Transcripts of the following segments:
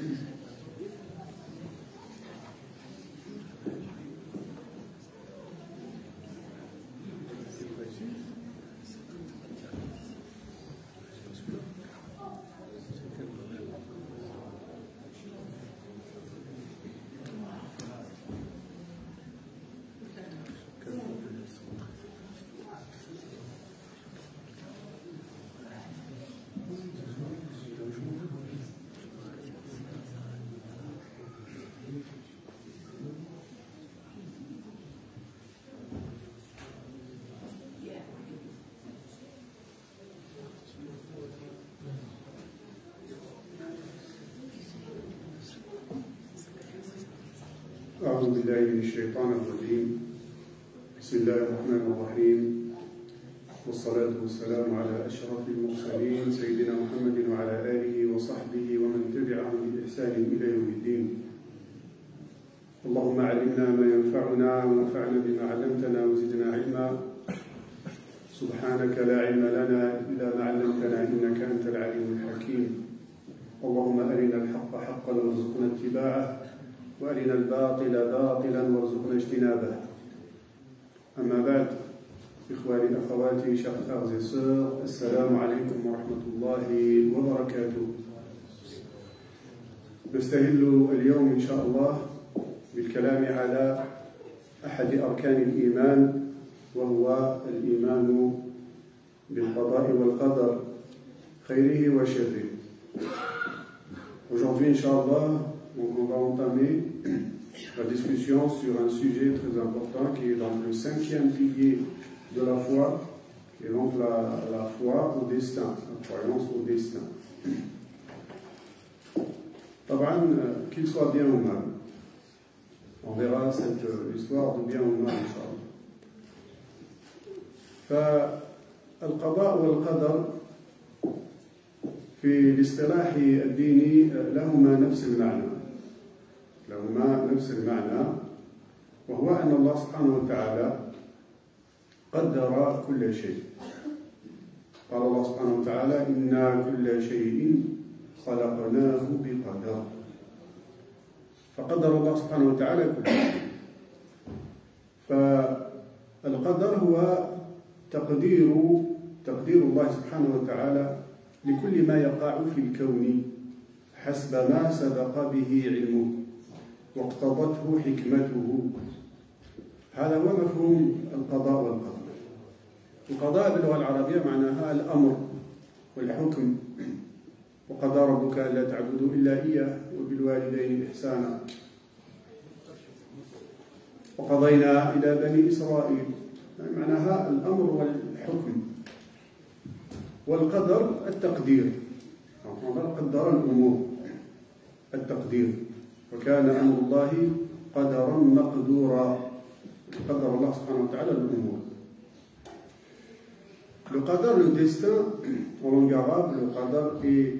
أعوذ بالله من الشيطان الرجيم. بسم الله الرحمن الرحيم، والصلاة والسلام على أشرف المرسلين سيدنا محمد وعلى آله وصحبه ومن تبعهم بإحسان إلى يوم الدين. اللهم علمنا ما ينفعنا وانفعنا بما علمتنا وزدنا علما. سبحانك لا علم لنا إلا ما علمتنا إنك أنت العليم الحكيم. اللهم أرنا الحق حقا وارزقنا اتباعه وأرنا الباطل باطلا وارزقنا اجتنابه. أما بعد، إخواني أخواتي chers frères et sœurs, السلام عليكم ورحمة الله وبركاته. نستهل اليوم إن شاء الله بالكلام على أحد أركان الإيمان، وهو الإيمان بالقضاء والقدر خيره وشره. Aujourd'hui, Inch'Allah, on va entamer la discussion sur un sujet très important qui est donc le 5e pilier de la foi, qui est donc la foi au destin, la croyance au destin. Qu'il soit bien ou mal, on verra cette histoire de bien ou mal, Inch'Allah. فالقضاء والقدر في الاصطلاح الديني لهما نفس المعنى، وهو أن الله سبحانه وتعالى قدر كل شيء. قال الله سبحانه وتعالى: إنا كل شيء خلقناه بقدر. فقدر الله سبحانه وتعالى كل شيء. فالقدر هو تقدير الله سبحانه وتعالى لكل ما يقع في الكون حسب ما سبق به علمه واقتضته حكمته. هذا هو مفهوم القضاء والقدر. القضاء باللغة العربية معناها الأمر والحكم. وقضى ربك ألا تعبدوا إلا إياه وبالوالدين إحسانا، وقضينا إلى بني إسرائيل، يعني معناها الأمر والحكم. والقدر التقدير، قدر الأمور، التقدير. وكان أمر الله قدرا مقدورا، قدر الله سبحانه وتعالى الأمور. Le qadar, le destin, en langue arabe, le qadar est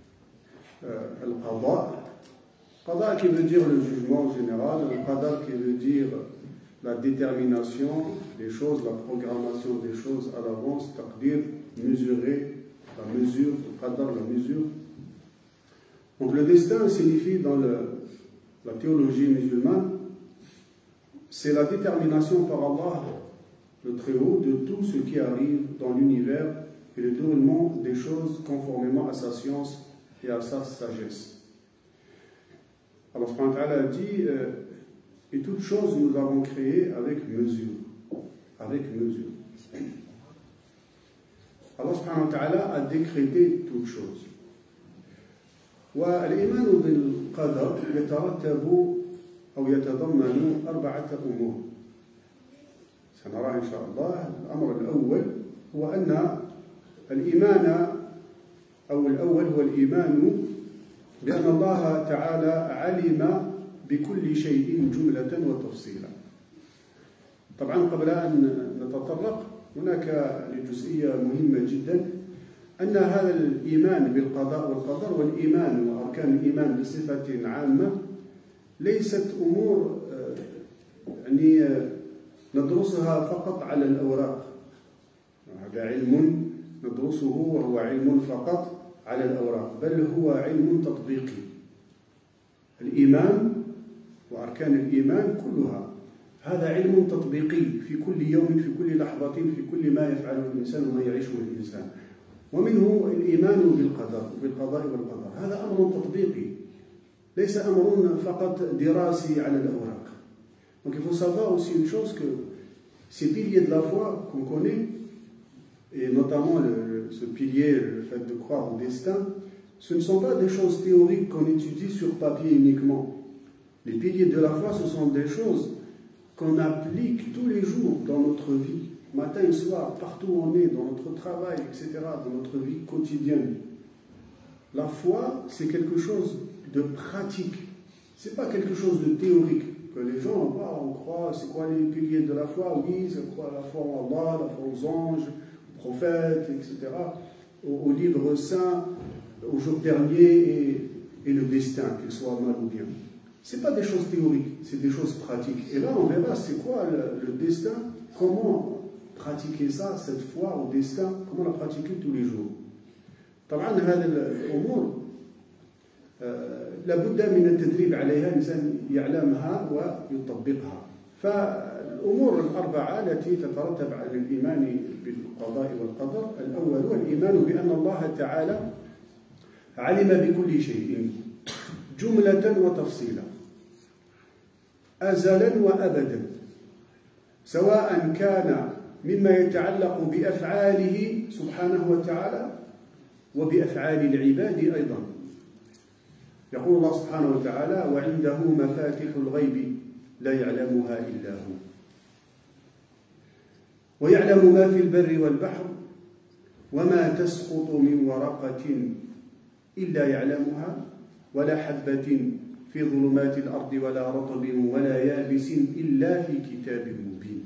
al-qada. Qada qui veut dire le jugement général, le qadar qui veut dire la détermination des choses, la programmation des choses à l'avance, taqdir, mesurer, la mesure, le qadar, la mesure. Donc le destin signifie dans la théologie musulmane, c'est la détermination par Allah, le Très-Haut, de tout ce qui arrive dans l'univers et le déroulement des choses conformément à sa science et à sa sagesse. Allah subhanahu wa ta'ala dit et toutes choses nous avons créées avec mesure. Avec mesure. Allah subhanahu wa ta'ala a décrété toutes choses. والإيمان بالقدر يترتب أو يتضمن 4 أمور سنراه إن شاء الله. الأمر الأول هو أن الإيمان الأول هو الإيمان بأن الله تعالى علم بكل شيء جملة وتفصيلا. طبعا قبل أن نتطرق هناك جزئية مهمة جدا، أن هذا الإيمان بالقضاء والقدر والإيمان وأركان الإيمان بصفة عامة ليست أمور يعني ندرسها فقط على الأوراق. هذا علم ندرسه وهو علم فقط على الأوراق، بل هو علم تطبيقي. الإيمان وأركان الإيمان كلها هذا علم تطبيقي في كل يوم، في كل لحظة، في كل ما يفعله الإنسان وما يعيشه الإنسان. ومنه الإيمان بالقضاء والقدر. هذا أمر تطبيقي ليس أمر فقط دراسي على الأوراق. Donc il faut savoir aussi une chose, que ces piliers de la foi qu'on connaît, et notamment ce pilier, le fait de croire au destin, ce ne sont pas des choses théoriques qu'on étudie sur papier uniquement. Les piliers de la foi, ce sont des choses qu'on applique tous les jours dans notre vie, matin et soir, partout où on est, dans notre travail, etc., dans notre vie quotidienne. La foi, c'est quelque chose de pratique. Ce n'est pas quelque chose de théorique. Que les gens, on croit, c'est quoi les piliers de la foi? Oui, c'est quoi la foi en Allah, la foi aux anges, aux prophètes, etc., aux livres saints, au jour dernier et le destin, qu'il soit mal ou bien. Ce n'est pas des choses théoriques, c'est des choses pratiques. Et là, on verra c'est quoi le destin, comment pratiquer ça, cette foi au destin, comment la pratiquer tous les jours. طبعا هذه الأمور لابد من التدريب عليها، الإنسان يعلمها ويطبقها. فالأمور الأربعة التي تترتب على الإيمان بالقضاء والقدر: الأول هو الإيمان بأن الله تعالى علم بكل شيء جملة وتفصيلا أزلا وأبدا، سواء كان مما يتعلق بأفعاله سبحانه وتعالى وبأفعال العباد أيضا. يقول الله سبحانه وتعالى: وعنده مفاتح الغيب لا يعلمها إلا هو، ويعلم ما في البر والبحر، وما تسقط من ورقة إلا يعلمها، ولا حبة في ظلمات الأرض ولا رطب ولا يابس إلا في كتاب مبين.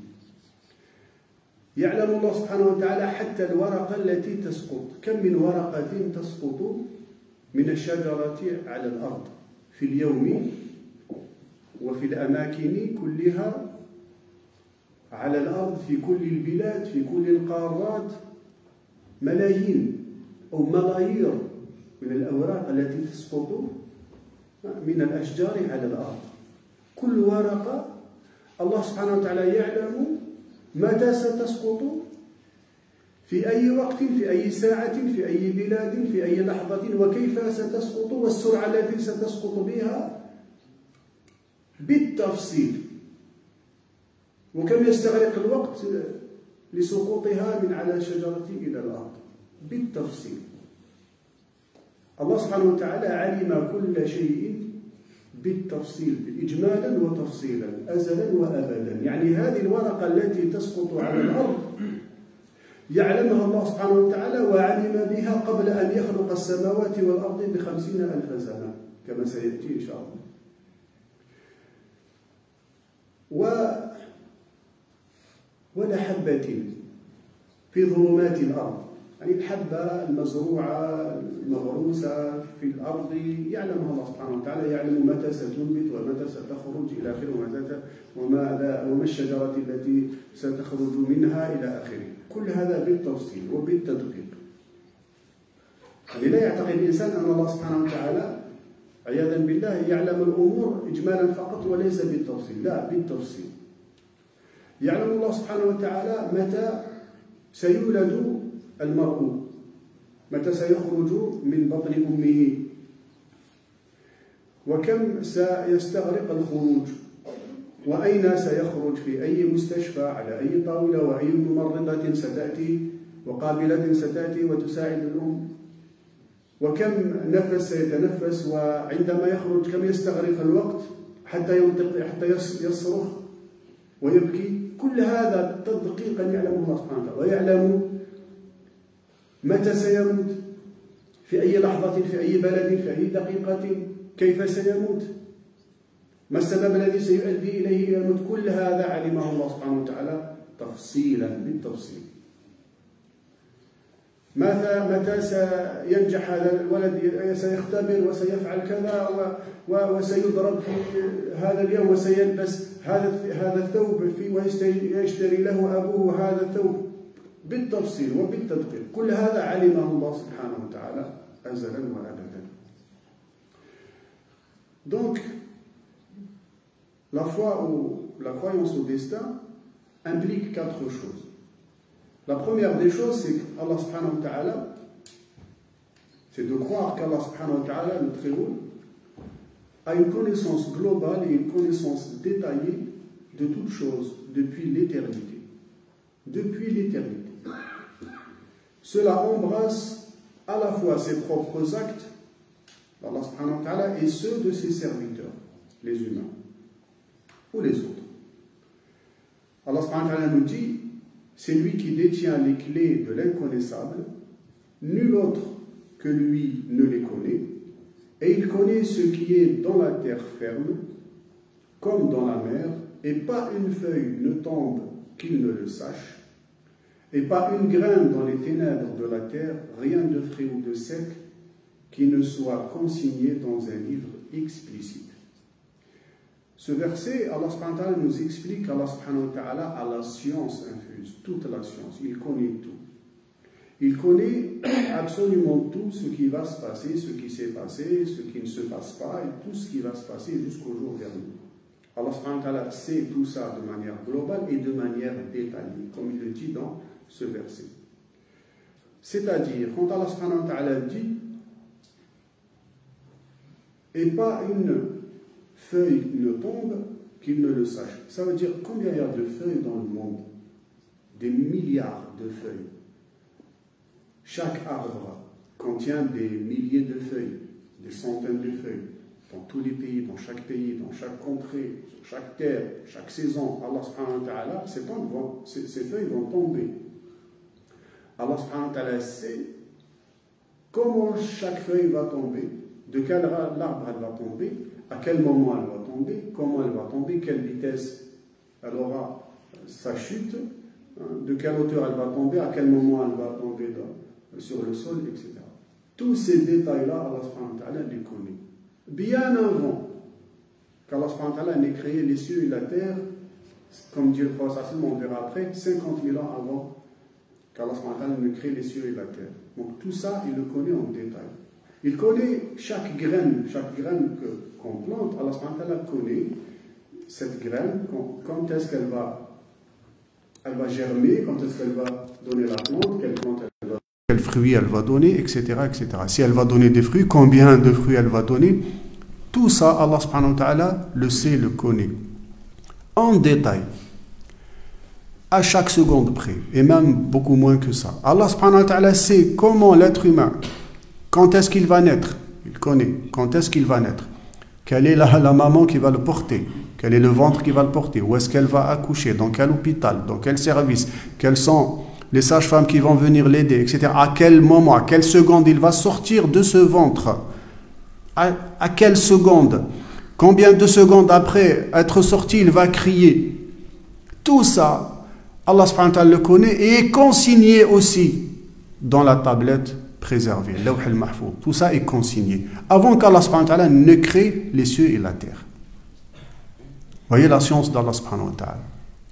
يعلم الله سبحانه وتعالى حتى الورقة التي تسقط. كم من ورقة تسقط من الشجرة على الأرض في اليوم وفي الأماكن كلها على الأرض، في كل البلاد، في كل القارات، ملايين أو ملايير من الأوراق التي تسقط من الأشجار على الأرض. كل ورقة الله سبحانه وتعالى يعلم متى ستسقط، في أي وقت، في أي ساعة، في أي بلاد، في أي لحظة، وكيف ستسقط، والسرعة التي ستسقط بها بالتفصيل، وكم يستغرق الوقت لسقوطها من على الشجرة إلى الأرض بالتفصيل. الله سبحانه وتعالى علم كل شيء بالتفصيل، إجمالا وتفصيلا، أزلا وأبدا. يعني هذه الورقة التي تسقط على الأرض يعلمها الله سبحانه وتعالى، وعلم بها قبل أن يخلق السماوات والأرض ب50,000 سنة كما سيأتي إن شاء الله. ولا حبة في ظلمات الأرض، يعني الحبة المزروعة المغروسة في الأرض يعلمها الله سبحانه وتعالى، يعلم متى ستنبت ومتى ستخرج إلى آخره، وما الشجرة التي ستخرج منها إلى آخره. كل هذا بالتفصيل وبالتدقيق. يعني لا يعتقد الإنسان أن الله سبحانه وتعالى عياذا بالله يعلم الأمور إجمالا فقط وليس بالتفصيل، لا، بالتفصيل. يعلم الله سبحانه وتعالى متى سيولد المرء، متى سيخرج من بطن أمه، وكم سيستغرق الخروج، وأين سيخرج، في أي مستشفى، على أي طاولة، وأي ممرضة ستأتي وقابلة ستأتي وتساعد الأم، وكم نفس سيتنفس، وعندما يخرج كم يستغرق الوقت حتى ينطق، حتى يصرخ ويبكي. كل هذا تدقيقا يعلمه الله سبحانه وتعالى، ويعلم متى سيموت، في أي لحظة، في أي بلد، في أي دقيقة، كيف سيموت، ما السبب الذي سيؤدي إليه إلى الموت. كل هذا علمه الله سبحانه وتعالى تفصيلا بالتفصيل. متى سينجح هذا الولد، سيختبر وسيفعل كذا وسيضرب في هذا اليوم، وسيلبس هذا الثوب ويشتري له أبوه هذا الثوب بالتفصيل وبالتدقيق. كل هذا علمه الله سبحانه وتعالى أزلا وأبدا. Donc, la foi ou la croyance au destin implique 4 choses. La première des choses, c'est qu'Allah subhanahu wa ta'ala, c'est de croire qu'Allah subhanahu wa ta'ala, le Très-Haut, a une connaissance globale et une connaissance détaillée de toutes choses depuis l'éternité. Depuis l'éternité. Cela embrasse à la fois ses propres actes, Allah subhanahu wa ta'ala, et ceux de ses serviteurs, les humains, ou les autres. Allah subhanahu wa ta'ala nous dit, c'est lui qui détient les clés de l'inconnaissable, nul autre que lui ne les connaît, et il connaît ce qui est dans la terre ferme, comme dans la mer, et pas une feuille ne tombe qu'il ne le sache, et pas une graine dans les ténèbres de la terre, rien de frais ou de sec, qui ne soit consigné dans un livre explicite. Ce verset, Allah subhanahu wa ta'ala nous explique qu'Allah subhanahu wa ta'ala a la science infuse, toute la science, il connaît tout. Il connaît absolument tout ce qui va se passer, ce qui s'est passé, ce qui ne se passe pas, et tout ce qui va se passer jusqu'au jour dernier. Allah subhanahu wa ta'ala sait tout ça de manière globale et de manière détaillée, comme il le dit dans ce verset. C'est-à-dire, quand Allah subhanahu wa ta'ala dit « et pas une feuille ne tombe qu'il ne le sache », ça veut dire combien il y a de feuilles dans le monde? Des milliards de feuilles. Chaque arbre contient des milliers de feuilles, des centaines de feuilles, dans tous les pays, dans chaque contrée, sur chaque terre, chaque saison. Allah subhanahu wa ta'ala, ces feuilles vont tomber. Allah subhanahu wa ta'ala sait comment chaque feuille va tomber, de quel arbre elle va tomber, à quel moment elle va tomber, comment elle va tomber, quelle vitesse elle aura sa chute, de quelle hauteur elle va tomber, à quel moment elle va tomber sur le sol, etc. Tous ces détails-là, Allah subhanahu wa ta'ala les connaît. Bien avant qu'Allah subhanahu wa ta'ala n'ait créé les cieux et la terre, comme dit le prophète, on verra après, 50 000 ans avant qu'Allah subhanahu wa ta'ala ne crée les cieux et la terre. Donc tout ça, il le connaît en détail. Il connaît chaque graine qu'on plante. Allah subhanahu wa ta'ala connaît cette graine, quand est-ce qu'elle va germer, quand est-ce qu'elle va donner la plante, quel fruit elle va donner, etc., etc. Si elle va donner des fruits, combien de fruits elle va donner, tout ça, Allah subhanahu wa ta'ala le sait, le connaît. En détail. À chaque seconde près, et même beaucoup moins que ça. Allah subhanahu wa ta'ala sait comment l'être humain, quand est-ce qu'il va naître, il connaît, quand est-ce qu'il va naître, quelle est la maman qui va le porter, quel est le ventre qui va le porter, où est-ce qu'elle va accoucher, dans quel hôpital, dans quel service, quels sont les sages-femmes qui vont venir l'aider, etc. À quel moment, à quelle seconde il va sortir de ce ventre, à quelle seconde, combien de secondes après être sorti il va crier. Tout ça, Allah subhanahu wa ta'ala le connaît et est consigné aussi dans la tablette préservée, Lawh al-Mahfouz. Tout ça est consigné avant qu'Allah subhanahu wa ta'ala ne crée les cieux et la terre. Voyez la science d'Allah subhanahu wa ta'ala.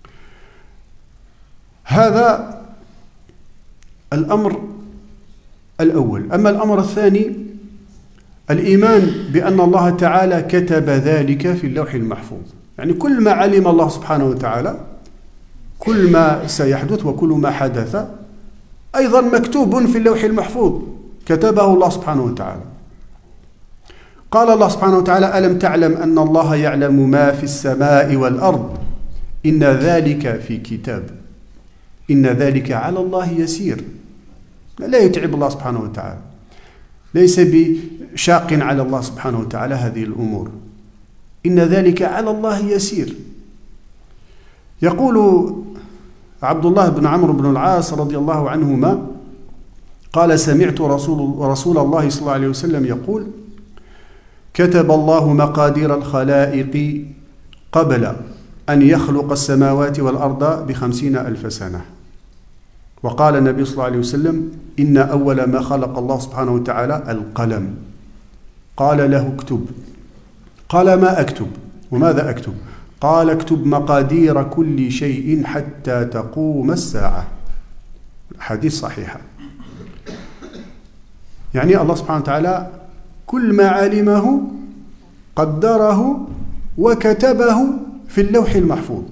هذا الأمر الأول. أما الأمر الثاني الإيمان بأن الله تعالى كتب ذلك في اللوح المحفوظ. يعني كل ما علم الله سبحانه وتعالى، كل ما سيحدث وكل ما حدث أيضا مكتوب في اللوح المحفوظ، كتبه الله سبحانه وتعالى. قال الله سبحانه وتعالى: ألم تعلم أن الله يعلم ما في السماء والأرض إن ذلك في كتاب إن ذلك على الله يسير. لا يتعب الله سبحانه وتعالى، ليس بشاق على الله سبحانه وتعالى هذه الأمور. إن ذلك على الله يسير. يقول عبد الله بن عمرو بن العاص رضي الله عنهما قال: سمعت رسول الله صلى الله عليه وسلم يقول: كتب الله مقادير الخلائق قبل أن يخلق السماوات والأرض ب50,000 سنة. وقال النبي صلى الله عليه وسلم: إن أول ما خلق الله سبحانه وتعالى القلم. قال له: اكتب. قال: ما أكتب؟ وماذا أكتب؟ قال: اكتب مقادير كل شيء حتى تقوم الساعة. حديث صحيحة. يعني الله سبحانه وتعالى كل ما علمه قدره وكتبه في اللوح المحفوظ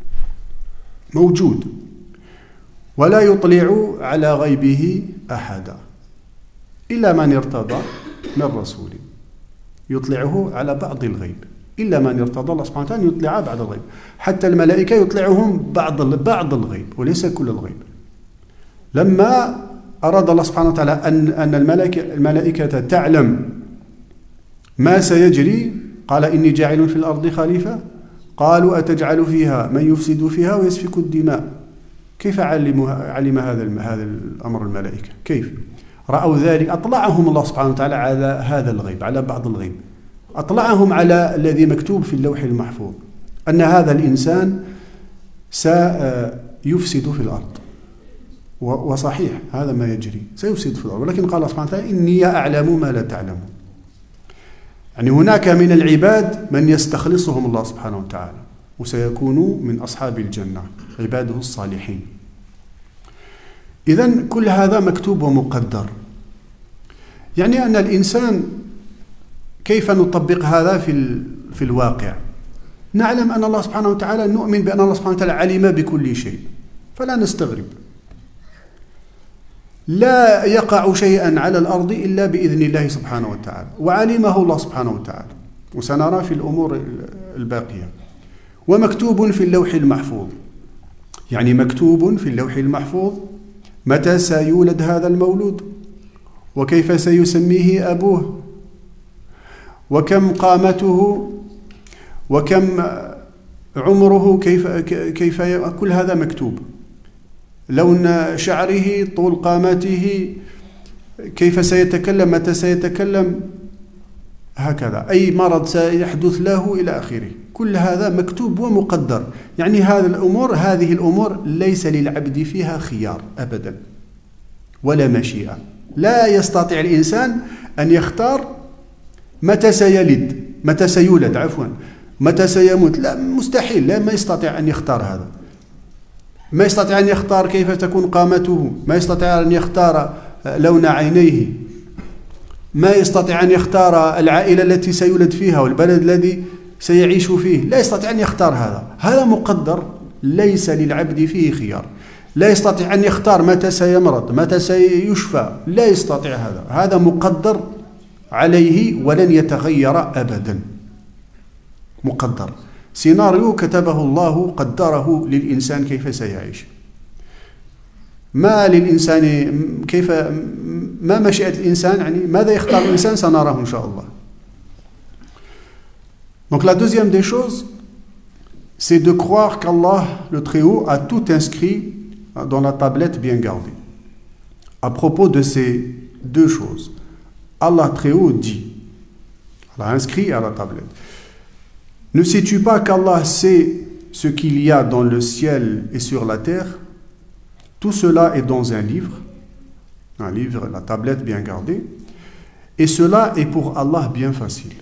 موجود ولا يطلع على غيبه أحدا إلا من ارتضى من رسول يطلعه على بعض الغيب إلا من ارتضى الله سبحانه وتعالى يطلع بعض الغيب حتى الملائكة يطلعهم بعض الغيب وليس كل الغيب لما أراد الله سبحانه وتعالى أن الملائكة تعلم ما سيجري قال إني جاعل في الأرض خليفة قالوا أتجعل فيها من يفسد فيها ويسفك الدماء كيف علم هذا الأمر الملائكة كيف رأوا ذلك أطلعهم الله سبحانه وتعالى على هذا الغيب على بعض الغيب أطلعهم على الذي مكتوب في اللوح المحفوظ أن هذا الإنسان سيفسد في الأرض وصحيح هذا ما يجري سيفسد في الأرض ولكن قال الله سبحانه وتعالى إني أعلم ما لا تعلمون يعني هناك من العباد من يستخلصهم الله سبحانه وتعالى وسيكونوا من أصحاب الجنة عباده الصالحين إذن كل هذا مكتوب ومقدر يعني أن الإنسان كيف نطبق هذا في الواقع نعلم أن الله سبحانه وتعالى نؤمن بأن الله سبحانه وتعالى علم بكل شيء فلا نستغرب لا يقع شيئا على الأرض إلا بإذن الله سبحانه وتعالى وعلمه الله سبحانه وتعالى وسنرى في الأمور الباقية ومكتوب في اللوح المحفوظ يعني مكتوب في اللوح المحفوظ متى سيولد هذا المولود وكيف سيسميه أبوه وكم قامته وكم عمره كيف كل هذا مكتوب لون شعره طول قامته كيف سيتكلم متى سيتكلم هكذا أي مرض سيحدث له إلى آخره كل هذا مكتوب ومقدر يعني هذه الأمور ليس للعبد فيها خيار أبدا ولا مشيئة لا يستطيع الإنسان أن يختار متى سيولد عفوا متى سيموت لا مستحيل لا ما يستطيع أن يختار هذا ما يستطيع أن يختار كيف تكون قامته ما يستطيع أن يختار لون عينيه ما يستطيع أن يختار العائلة التي سيولد فيها والبلد الذي سيعيش فيه لا يستطيع أن يختار هذا مقدر ليس للعبد فيه خيار لا يستطيع أن يختار متى سيمرض متى سيشفى لا يستطيع هذا مقدر عليه ولن يتغير أبدا مقدر سيناريو كتبه الله قدره للإنسان كيف سيعيش ما للإنسان كيف ما مشيئة الإنسان يعني ماذا يختار الإنسان سنراه إن شاء الله. Donc la deuxième des choses c'est de croire qu'Allah le Très-Haut a tout inscrit dans la tablette bien gardée. À propos de ces deux choses, Allah Très-Haut dit, Allah a inscrit à la tablette. Ne sais-tu pas qu'Allah sait ce qu'il y a dans le ciel et sur la terre? Tout cela est dans un livre, la tablette bien gardée, et cela est pour Allah bien facile.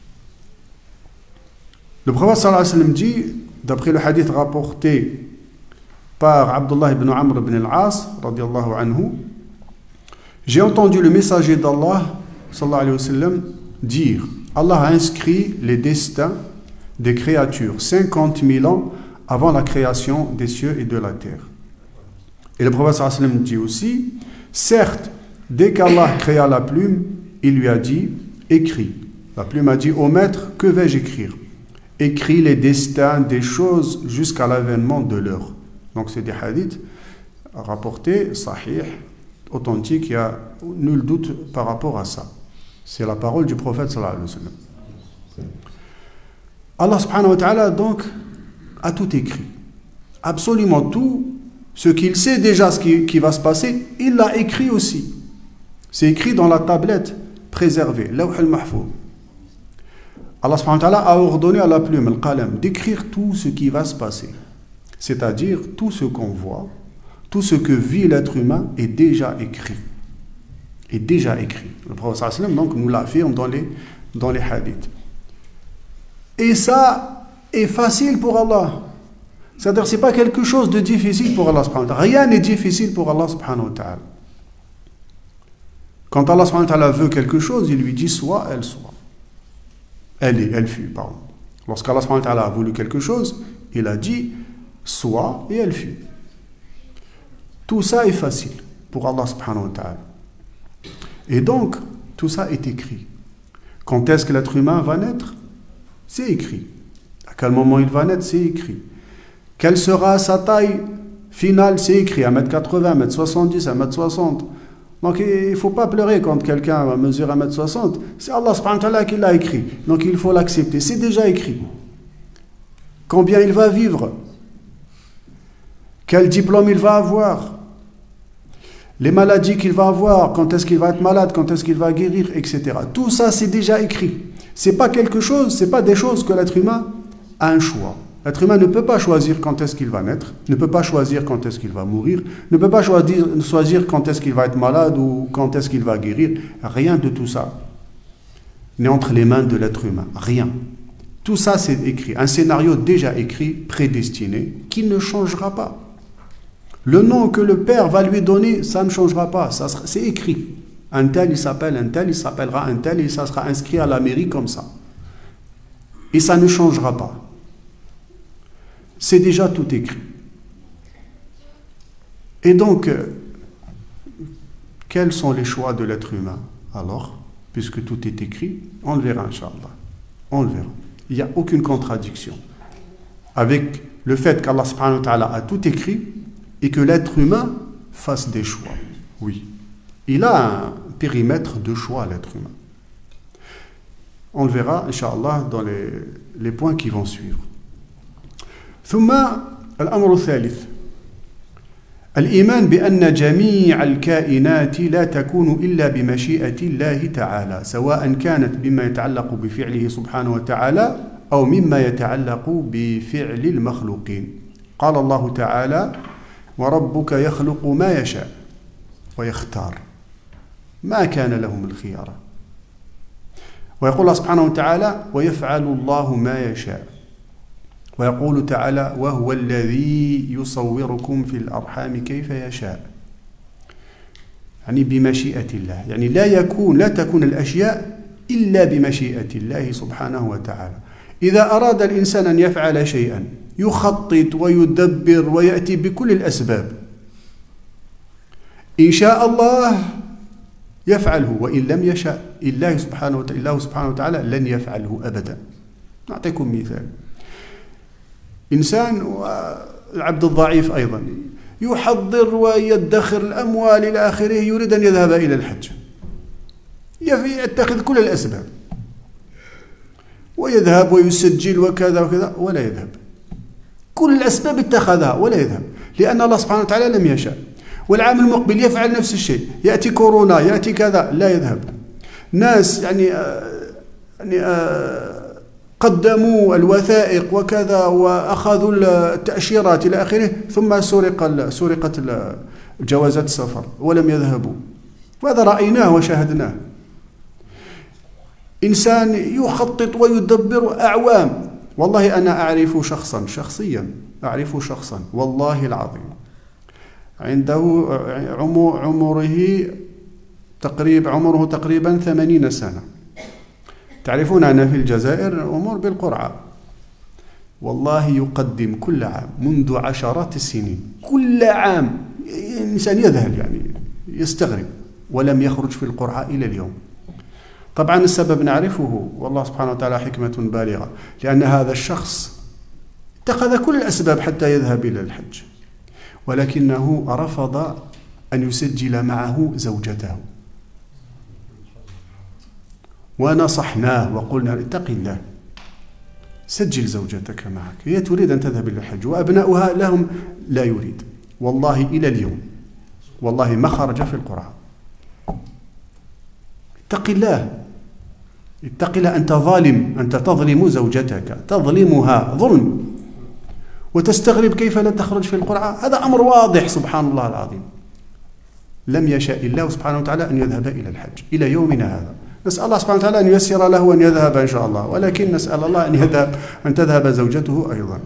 Le prophète sallallahu alayhi wa sallam dit, d'après le hadith rapporté par Abdullah ibn Amr ibn al-As, radiallahu anhu, j'ai entendu le messager d'Allah, sallallahu alayhi wa sallam, dire, Allah a inscrit les destins des créatures 50 000 ans avant la création des cieux et de la terre. Et le prophète sallallahu alayhi wa sallam dit aussi, certes, dès qu'Allah créa la plume, il lui a dit, écris. La plume a dit, ô maître, que vais-je écrire? Écris les destins des choses jusqu'à l'avènement de l'heure. Donc c'est des hadiths rapportés, sahih, authentiques, il n'y a nul doute par rapport à ça. C'est la parole du prophète sallallahu alayhi wa sallam. Allah subhanahu wa ta'ala donc a tout écrit. Absolument tout, ce qu'il sait déjà ce qui va se passer, il l'a écrit aussi. C'est écrit dans la tablette préservée, Lawh al-Mahfouz. Allah subhanahu wa ta'ala a ordonné à la plume, al-qalam, d'écrire tout ce qui va se passer. C'est-à-dire tout ce qu'on voit, tout ce que vit l'être humain est déjà écrit. Est déjà écrit. Le prophète sallallahu alayhi wa sallam donc nous l'affirme dans les hadiths. Et ça est facile pour Allah. C'est-à-dire c'est pas quelque chose de difficile pour Allah subhanahu wa ta'ala. Rien n'est difficile pour Allah subhanahu wa ta'ala. Quand Allah subhanahu wa ta'ala veut quelque chose, il lui dit soit, elle soit. elle fut, pardon. Lorsqu'Allah subhanahu wa ta'ala a voulu quelque chose, il a dit soit et elle fut. Tout ça est facile pour Allah subhanahu wa ta'ala. Et donc, tout ça est écrit. Quand est-ce que l'être humain va naître? C'est écrit. À quel moment il va naître? C'est écrit. Quelle sera sa taille finale? C'est écrit. 1m80, 1m70, 1m60. Donc il ne faut pas pleurer quand quelqu'un va mesurer 1m60. C'est Allah subhanahu wa ta'ala qui l'a écrit. Donc il faut l'accepter. C'est déjà écrit. Combien il va vivre? Quel diplôme il va avoir? Les maladies qu'il va avoir, quand est-ce qu'il va être malade, quand est-ce qu'il va guérir, etc. Tout ça, c'est déjà écrit. C'est pas quelque chose, c'est pas des choses que l'être humain a un choix. L'être humain ne peut pas choisir quand est-ce qu'il va naître, ne peut pas choisir quand est-ce qu'il va mourir, ne peut pas choisir quand est-ce qu'il va être malade ou quand est-ce qu'il va guérir. Rien de tout ça n'est entre les mains de l'être humain. Rien. Tout ça, c'est écrit. Un scénario déjà écrit, prédestiné, qui ne changera pas. Le nom que le père va lui donner, ça ne changera pas. C'est écrit. Un tel, il s'appelle un tel, il s'appellera un tel, et ça sera inscrit à la mairie comme ça. Et ça ne changera pas. C'est déjà tout écrit. Et donc, quels sont les choix de l'être humain? Alors, puisque tout est écrit, on le verra, Inch'Allah. On le verra. Il n'y a aucune contradiction avec le fait qu'Allah subhanahu wa ta'ala a tout écrit et que l'être humain fasse des choix. Oui. Il a un périmètre de choix, l'être humain. On le verra, Inch'Allah, dans les points qui vont suivre. ثم الأمر الثالث الإيمان بأن جميع الكائنات لا تكون إلا بمشيئة الله تعالى سواء كانت بما يتعلق بفعله سبحانه وتعالى أو مما يتعلق بفعل المخلوقين. قال الله تعالى وربك يخلق ما يشاء ويختار ما كان لهم الخيار. ويقول الله سبحانه وتعالى ويفعل الله ما يشاء. ويقول تعالى وهو الذي يصوركم في الأرحام كيف يشاء. يعني بمشيئة الله. يعني لا تكون الأشياء إلا بمشيئة الله سبحانه وتعالى. إذا أراد الإنسان أن يفعل شيئا يخطط ويدبر ويأتي بكل الأسباب. إن شاء الله يفعله وإن لم يشاء الله سبحانه وتعالى لن يفعله أبدا. أعطيكم مثال. إنسان والعبد الضعيف أيضا يحضر ويدخر الأموال إلى آخره يريد أن يذهب إلى الحج يتخذ كل الأسباب ويذهب ويسجل وكذا وكذا ولا يذهب. كل الأسباب اتخذها ولا يذهب لأن الله سبحانه وتعالى لم يشاء. والعام المقبل يفعل نفس الشيء. يأتي كورونا يأتي كذا لا يذهب. ناس قدموا الوثائق وكذا وأخذوا التأشيرات إلى آخره ثم سرقت جوازات السفر ولم يذهبوا. وهذا رأيناه وشاهدناه. إنسان يخطط ويدبر أعوام. والله أنا أعرف شخصيا أعرف شخصا والله العظيم عنده عمره تقريبا 80 سنة. تعرفون أن في الجزائر أمور بالقرعة. والله يقدم كل عام منذ عشرات السنين كل عام إنسان يذهل يعني يستغرب ولم يخرج في القرعة إلى اليوم. طبعا السبب نعرفه والله سبحانه وتعالى حكمة بالغة لأن هذا الشخص اتخذ كل الأسباب حتى يذهب إلى الحج ولكنه رفض أن يسجل معه زوجته ونصحناه وقلنا اتق الله سجل زوجتك معك هي تريد أن تذهب إلى الحج وأبناؤها لهم لا يريد. والله إلى اليوم والله ما خرج في القرعة. اتق الله أنت ظالم. أنت تظلم زوجتك تظلمها ظلم وتستغرب كيف لا تخرج في القرعة. هذا أمر واضح سبحان الله العظيم. لم يشاء الله سبحانه وتعالى أن يذهب إلى الحج إلى يومنا هذا. نسأل الله سبحانه وتعالى أن ييسر له أن يذهب إن شاء الله ولكن نسأل الله أن تذهب زوجته أيضا.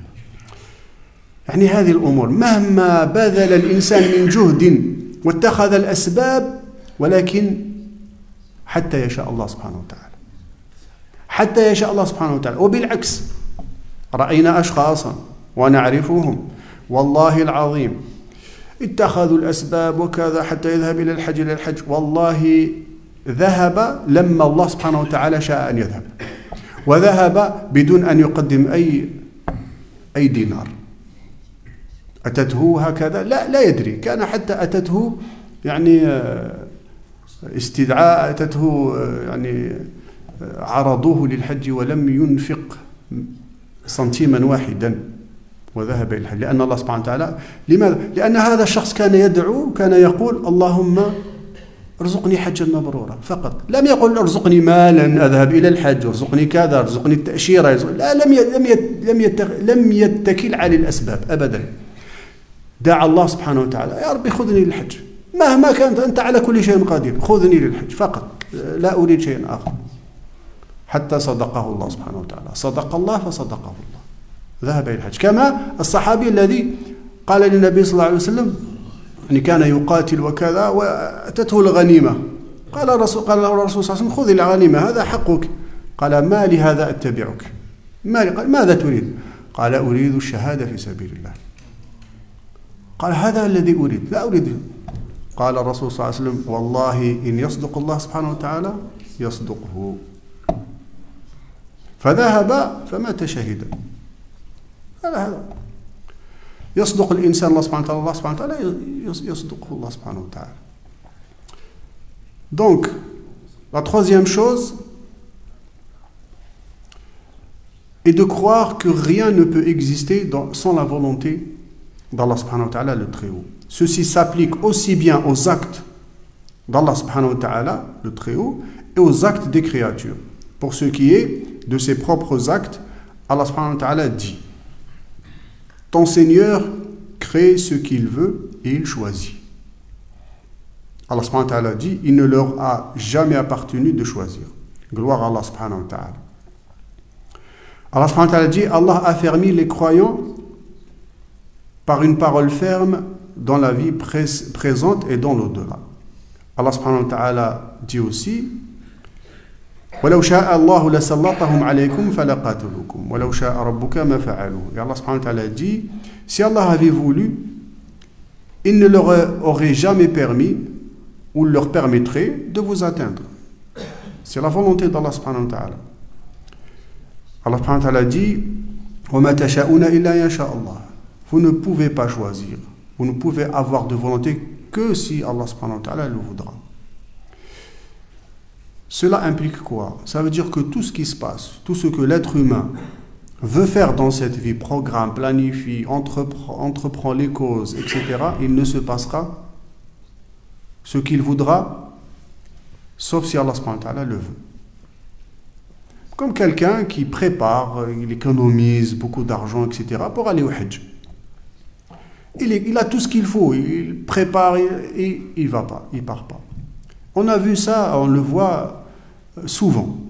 يعني هذه الأمور مهما بذل الإنسان من جهد واتخذ الأسباب ولكن حتى يشاء الله سبحانه وتعالى حتى يشاء الله سبحانه وتعالى. وبالعكس رأينا أشخاصا ونعرفهم والله العظيم اتخذوا الأسباب وكذا حتى يذهب إلى الحج والله ذهب لما الله سبحانه وتعالى شاء أن يذهب، وذهب بدون أن يقدم أي دينار. أتته هكذا لا يدري، كان حتى أتته يعني استدعاء، أتته يعني عرضوه للحج ولم ينفق سنتيما واحدا وذهب إلى الحج، لأن الله سبحانه وتعالى. لماذا؟ لأن هذا الشخص كان يدعو، كان يقول اللهم ارزقني حجا مبرورا فقط، لم يقل ارزقني مالا أذهب إلى الحج، ارزقني كذا، ارزقني التأشيرة، لا، لم يتكل على الأسباب أبدا. دعا الله سبحانه وتعالى يا ربي خذني للحج، مهما كانت أنت على كل شيء قدير، خذني للحج فقط، لا أريد شيء آخر. حتى صدقه الله سبحانه وتعالى، صدق الله فصدقه الله، ذهب إلى الحج. كما الصحابي الذي قال للنبي صلى الله عليه وسلم يعني كان يقاتل وكذا وأتته الغنيمة، قال له الرسول صلى الله عليه وسلم خذ الغنيمة هذا حقك. قال ما لهذا أتبعك؟ قال ماذا تريد؟ قال أريد الشهادة في سبيل الله. قال هذا الذي أريد، لا أريد. قال الرسول صلى الله عليه وسلم والله إن يصدق الله سبحانه وتعالى يصدقه. فذهب فمات شهيدا. هذا يصدق الإنسان الله سبحانه وتعالى، الله سبحانه وتعالى يصدقه الله سبحانه وتعالى. Donc, la troisième chose est de croire que rien ne peut exister sans la volonté d'Allah subhanahu wa ta'ala le Très-Haut. Ceci s'applique aussi bien aux actes d'Allah subhanahu wa ta'ala le Très-Haut et aux actes des créatures. Pour ce qui est de ses propres actes, Allah subhanahu wa ta'ala dit: ton Seigneur crée ce qu'il veut et il choisit. Allah subhanahu wa ta'ala dit: il ne leur a jamais appartenu de choisir. Gloire à Allah subhanahu wa ta'ala. Allah subhanahu wa ta'ala dit: Allah a affermi les croyants par une parole ferme dans la vie présente et dans l'au-delà. Allah subhanahu wa ta'ala dit aussi: وَلَوْ شَاءَ اللَّهُ لَسَلَّطَهُمْ عَلَيْكُمْ فَلَقَاتُلُوكُمْ وَلَوْ شَاءَ رَبُّكَ مَا فَعَلُوهُ. Et Allah subhanahu wa ta'ala dit: si Allah avait voulu, il ne leur aurait jamais permis ou leur permettrait de vous atteindre. C'est la volonté d'Allah subhanahu wa ta'ala. Allah subhanahu wa ta'ala dit: وَمَا تَشَاءُونَ إِلَّا يَشَاءَ اللَّهُ. Vous ne pouvez pas choisir, vous ne pouvez avoir de volonté que si Allah subhanahu wa ta'ala le voudra. Cela implique quoi? Ça veut dire que tout ce qui se passe, tout ce que l'être humain veut faire dans cette vie, programme, planifie, entreprend les causes, etc., il ne se passera ce qu'il voudra, sauf si Allah subhanahu wa ta'ala le veut. Comme quelqu'un qui prépare, il économise beaucoup d'argent, etc., pour aller au Hajj. Il a tout ce qu'il faut, il prépare et il ne va pas, il ne part pas. On a vu ça, on le voit souvent.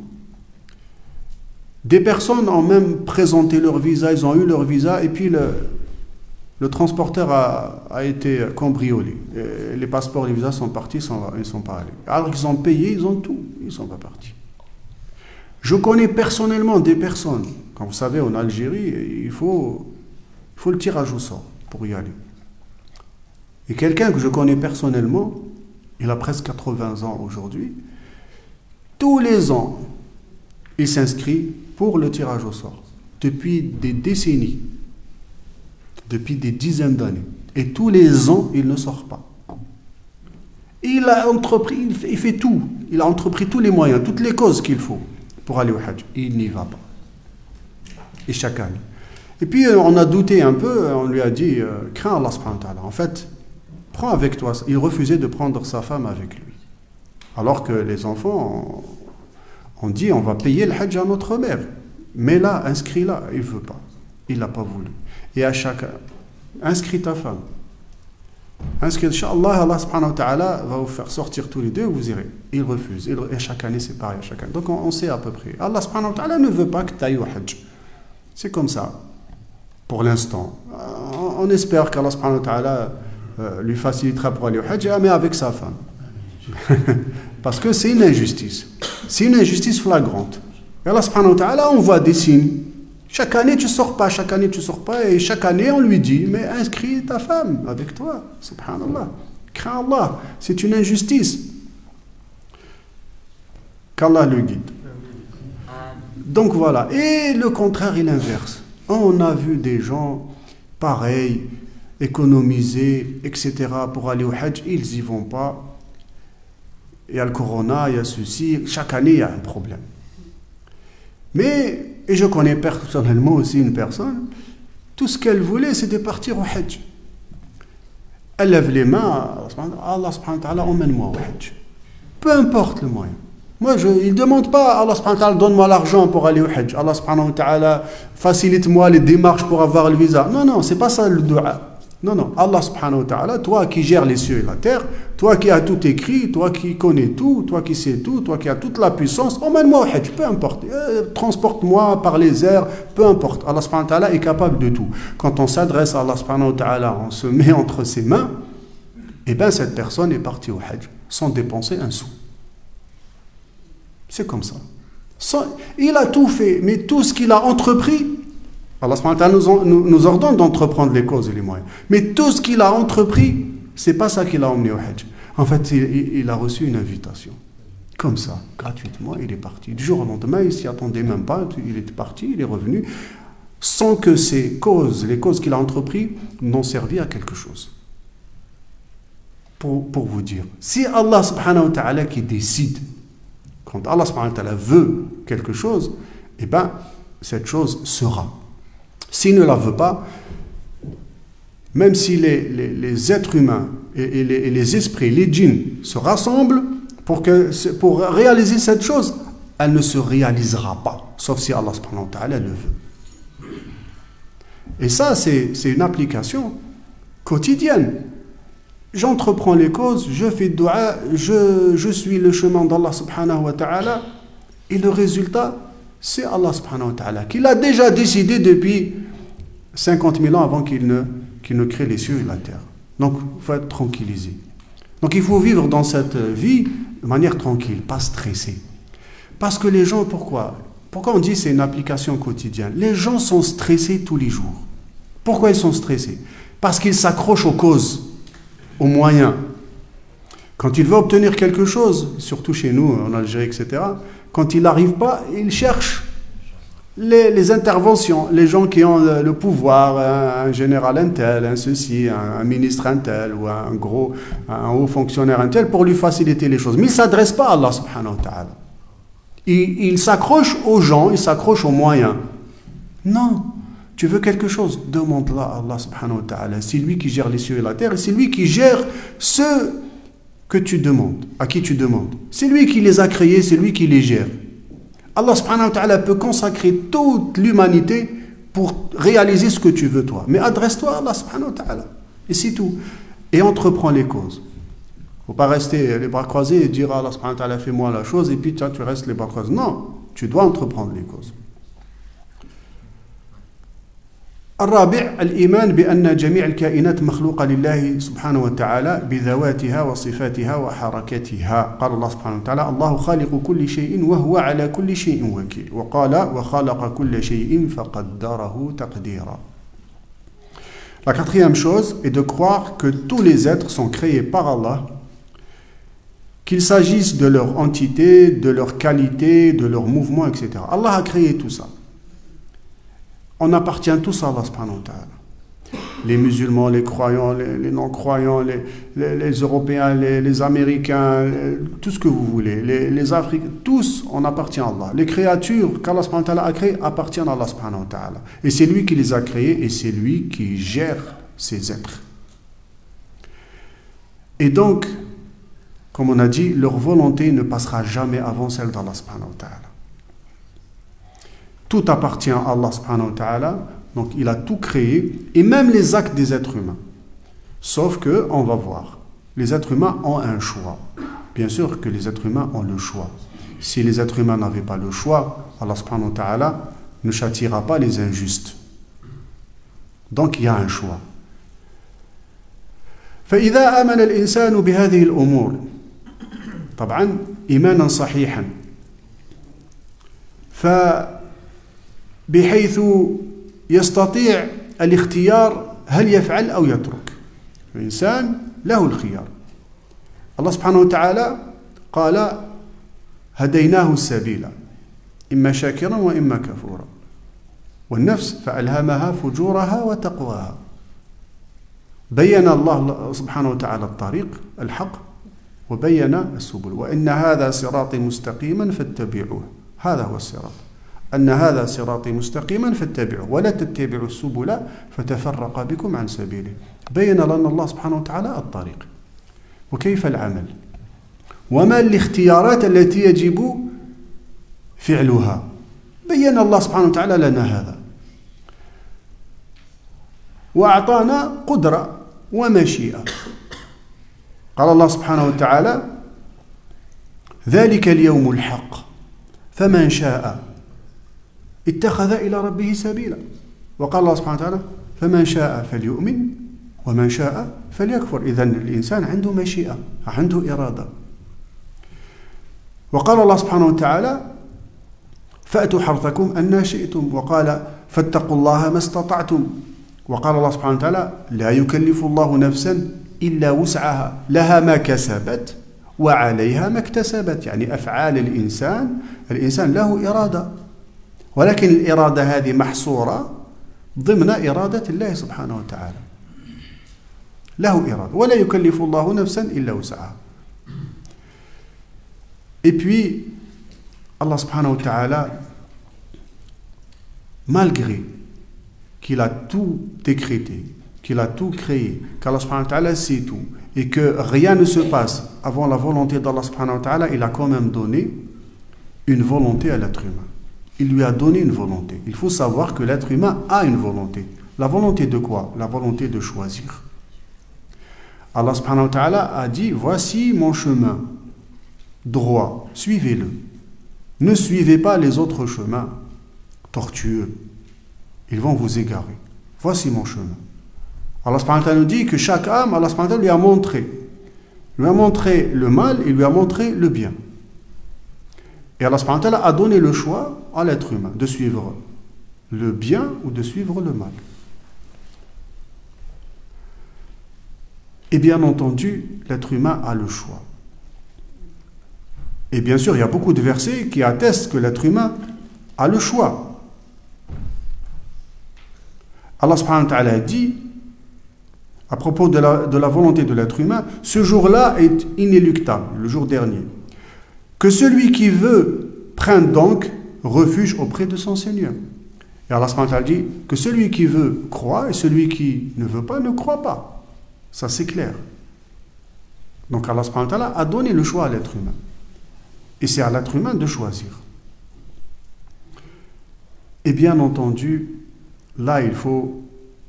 Des personnes ont même présenté leur visa, ils ont eu leur visa, et puis le transporteur a été cambriolé. Et les passeports et les visas sont partis, ils ne sont pas allés. Alors qu'ils ont payé, ils ont tout, ils ne sont pas partis. Je connais personnellement des personnes, comme vous savez, en Algérie, il faut le tirage au sort pour y aller. Et quelqu'un que je connais personnellement, il a presque 80 ans aujourd'hui, tous les ans, il s'inscrit pour le tirage au sort, depuis des décennies, depuis des dizaines d'années. Et tous les ans, il ne sort pas. Il a entrepris, il fait tout, il a entrepris tous les moyens, toutes les causes qu'il faut pour aller au Hajj. Il n'y va pas. Et chaque année. Et puis on a douté un peu, on lui a dit, crains Allah subhanahu wa ta'ala. En fait, prends avec toi. Il refusait de prendre sa femme avec lui. Alors que les enfants ont dit, on va payer le Hajj à notre mère. Mais là, inscris-la, il ne veut pas. Il n'a pas voulu. Et à chacun, inscris ta femme. Inscris, Inch'Allah, Allah subhanahu wa ta'ala va vous faire sortir tous les deux, vous irez. Il refuse. Et chaque année, c'est pareil à chaque année. Donc on sait à peu près. Allah subhanahu wa ta'ala ne veut pas que tu ailles au Hajj. C'est comme ça. Pour l'instant. On espère qu'Allah subhanahu wa ta'ala lui facilitera pour aller au Hajj, mais avec sa femme. Parce que c'est une injustice. C'est une injustice flagrante. Et Allah subhanahu wa ta'ala envoie des signes. Chaque année tu sors pas, chaque année tu sors pas, et chaque année on lui dit, mais inscris ta femme avec toi, subhanallah. Crains Allah, c'est une injustice. Qu'Allah le guide. Donc voilà, et le contraire est l'inverse. On a vu des gens pareils, économiser, etc. pour aller au Hajj, ils y vont pas. Il y a le corona, il y a ceci, chaque année il y a un problème. Mais, et je connais personnellement aussi une personne, tout ce qu'elle voulait c'était partir au Hajj. Elle lève les mains, Allah subhanahu wa ta'ala, emmène-moi au Hajj. Peu importe le moyen. Moi, il ne demande pas, Allah subhanahu wa ta'ala, donne-moi l'argent pour aller au Hajj. Allah subhanahu wa ta'ala, facilite-moi les démarches pour avoir le visa. Non, non, c'est pas ça le dua. Non, non. Allah subhanahu wa ta'ala, toi qui gères les cieux et la terre, toi qui as tout écrit, toi qui connais tout, toi qui sais tout, toi qui as toute la puissance, emmène-moi au Hajj, peu importe. Transporte-moi par les airs, peu importe. Allah subhanahu wa ta'ala est capable de tout. Quand on s'adresse à Allah subhanahu wa ta'ala, on se met entre ses mains, et bien cette personne est partie au Hajj sans dépenser un sou. C'est comme ça. Il a tout fait, mais tout ce qu'il a entrepris, Allah subhanahu wa ta'ala nous ordonne d'entreprendre les causes et les moyens. Mais tout ce qu'il a entrepris, c'est pas ça qu'il a emmené au Hajj. En fait, il a reçu une invitation. Comme ça, gratuitement, il est parti. Du jour au lendemain, il ne s'y attendait même pas. Il est parti, il est revenu, sans que ces causes, les causes qu'il a entrepris, n'ont servi à quelque chose. Pour vous dire, si Allah subhanahu wa ta'ala qui décide, quand Allah subhanahu wa ta'ala veut quelque chose, eh bien, cette chose sera. S'il ne la veut pas, même si les êtres humains et les esprits, les djinns, se rassemblent pour réaliser cette chose, elle ne se réalisera pas, sauf si Allah subhanahu wa ta'ala le veut. Et ça, c'est une application quotidienne. J'entreprends les causes, je fais dua, je suis le chemin d'Allah subhanahu wa ta'ala, et le résultat, c'est Allah subhanahu wa ta'ala, qui l'a déjà décidé depuis 50 000 ans avant qu'il ne crée les cieux et la terre. Donc, il faut être tranquillisé. Donc, il faut vivre dans cette vie de manière tranquille, pas stressé. Parce que les gens, pourquoi on dit que c'est une application quotidienne? Les gens sont stressés tous les jours. Pourquoi ils sont stressés? Parce qu'ils s'accrochent aux causes, aux moyens. Quand il veut obtenir quelque chose, surtout chez nous, en Algérie, etc., quand il n'arrive pas, il cherche les interventions, les gens qui ont le pouvoir, un général un tel, un ceci, un ministre un tel, ou un haut fonctionnaire un tel, pour lui faciliter les choses. Mais il ne s'adresse pas à Allah subhanahu wa ta'ala. Il s'accroche aux gens, il s'accroche aux moyens. Non. Tu veux quelque chose, demande-la à Allah subhanahu wa ta'ala. C'est lui qui gère les cieux et la terre, et c'est lui qui gère ceux que tu demandes, à qui tu demandes. C'est lui qui les a créés, c'est lui qui les gère. Allah subhanahu wa ta'ala peut consacrer toute l'humanité pour réaliser ce que tu veux toi. Mais adresse-toi à Allah subhanahu wa ta'ala. Et c'est tout. Et entreprends les causes. Il ne faut pas rester les bras croisés et dire Allah subhanahu wa ta'ala fais-moi la chose et puis tu restes les bras croisés. Non, tu dois entreprendre les causes. الرابع الإيمان بأن جميع الكائنات مخلوقة لله سبحانه وتعالى بذواتها وصفاتها وحركتها. قال الله سبحانه وتعالى الله خالق كل شيء وهو على كل شيء وكيل وقال وخلق كل شيء فقدره تقديرا. La quatrième chose est de croire que tous les êtres sont créés par Allah, qu'il s'agisse de leur entité, de leur qualité, de leur mouvement, etc. Allah a créé tout ça. On appartient tous à Allah subhanahu wa ta'ala. Les musulmans, les croyants, les non-croyants, les Européens, les Américains, tout ce que vous voulez, les Africains, tous, on appartient à Allah. Les créatures qu'Allah subhanahu wa ta'ala a créées appartiennent à Allah subhanahu wa ta'ala. Et c'est lui qui les a créées et c'est lui qui gère ces êtres. Et donc, comme on a dit, leur volonté ne passera jamais avant celle d'Allah subhanahu wa ta'ala. Tout appartient à Allah subhanahu wa ta'ala, donc il a tout créé, et même les actes des êtres humains. Sauf que, on va voir, les êtres humains ont un choix. Bien sûr que les êtres humains ont le choix. Si les êtres humains n'avaient pas le choix, Allah subhanahu wa ta'ala ne châtiera pas les injustes. Donc il y a un choix. فإذا آمن الإنسان بهذه الأمور طبعا إيمانا صحيحا بحيث يستطيع الاختيار هل يفعل أو يترك. الإنسان له الخيار. الله سبحانه وتعالى قال هديناه السبيل إما شاكرا وإما كفورا، والنفس فألهمها فجورها وتقواها. بين الله سبحانه وتعالى الطريق الحق وبين السبل، وإن هذا صراطي مستقيما فاتبعوه. هذا هو الصراط، أن هذا صراطي مستقيما فاتبعوه ولا تتبعوا السبل فتفرق بكم عن سبيله. بين لنا الله سبحانه وتعالى الطريق وكيف العمل وما الاختيارات التي يجب فعلها. بين الله سبحانه وتعالى لنا هذا، وأعطانا قدرة ومشيئة. قال الله سبحانه وتعالى ذلك اليوم الحق فمن شاء اتخذ إلى ربه سبيلا. وقال الله سبحانه وتعالى فمن شاء فليؤمن ومن شاء فليكفر. إذن الإنسان عنده مشيئة، عنده إرادة. وقال الله سبحانه وتعالى فأتوا حرثكم أن شئتم، وقال فاتقوا الله ما استطعتم. وقال الله سبحانه وتعالى لا يكلف الله نفسا إلا وسعها لها ما كسبت وعليها ما اكتسبت. يعني أفعال الإنسان له إرادة، ولكن الإرادة هذه محصورة ضمن إرادة الله سبحانه وتعالى. له إرادة ولا يكلف الله نفسا إلا وسعها. Et puis, Allah subhanahu wa ta'ala, malgré qu'il a tout décrété, qu'il a tout créé, qu'Allah subhanahu wa ta'ala sait tout, et que rien ne se passe avant la volonté d'Allah subhanahu wa ta'ala, il a quand même donné une volonté à l'être humain. Il lui a donné une volonté. Il faut savoir que l'être humain a une volonté. La volonté de quoi? La volonté de choisir. Allah subhanahu wa ta'ala a dit voici mon chemin droit, suivez-le. Ne suivez pas les autres chemins tortueux. Ils vont vous égarer. Voici mon chemin. Allah subhanahu wa ta'ala nous dit que chaque âme, Allah subhanahu wa ta'ala lui a montré le mal et lui a montré le bien. Et Allah subhanahu wa ta'ala a donné le choix à l'être humain de suivre le bien ou de suivre le mal. Et bien entendu, l'être humain a le choix. Et bien sûr, il y a beaucoup de versets qui attestent que l'être humain a le choix. Allah subhanahu wa ta'ala dit, à propos de la volonté de l'être humain, ce jour-là est inéluctable, le jour dernier. Que celui qui veut prenne donc refuge auprès de son Seigneur. Et Allah subhanahu wa ta'ala dit que celui qui veut croit et celui qui ne veut pas ne croit pas. Ça c'est clair. Donc Allah subhanahu wa ta'ala a donné le choix à l'être humain. Et c'est à l'être humain de choisir. Et bien entendu, là il faut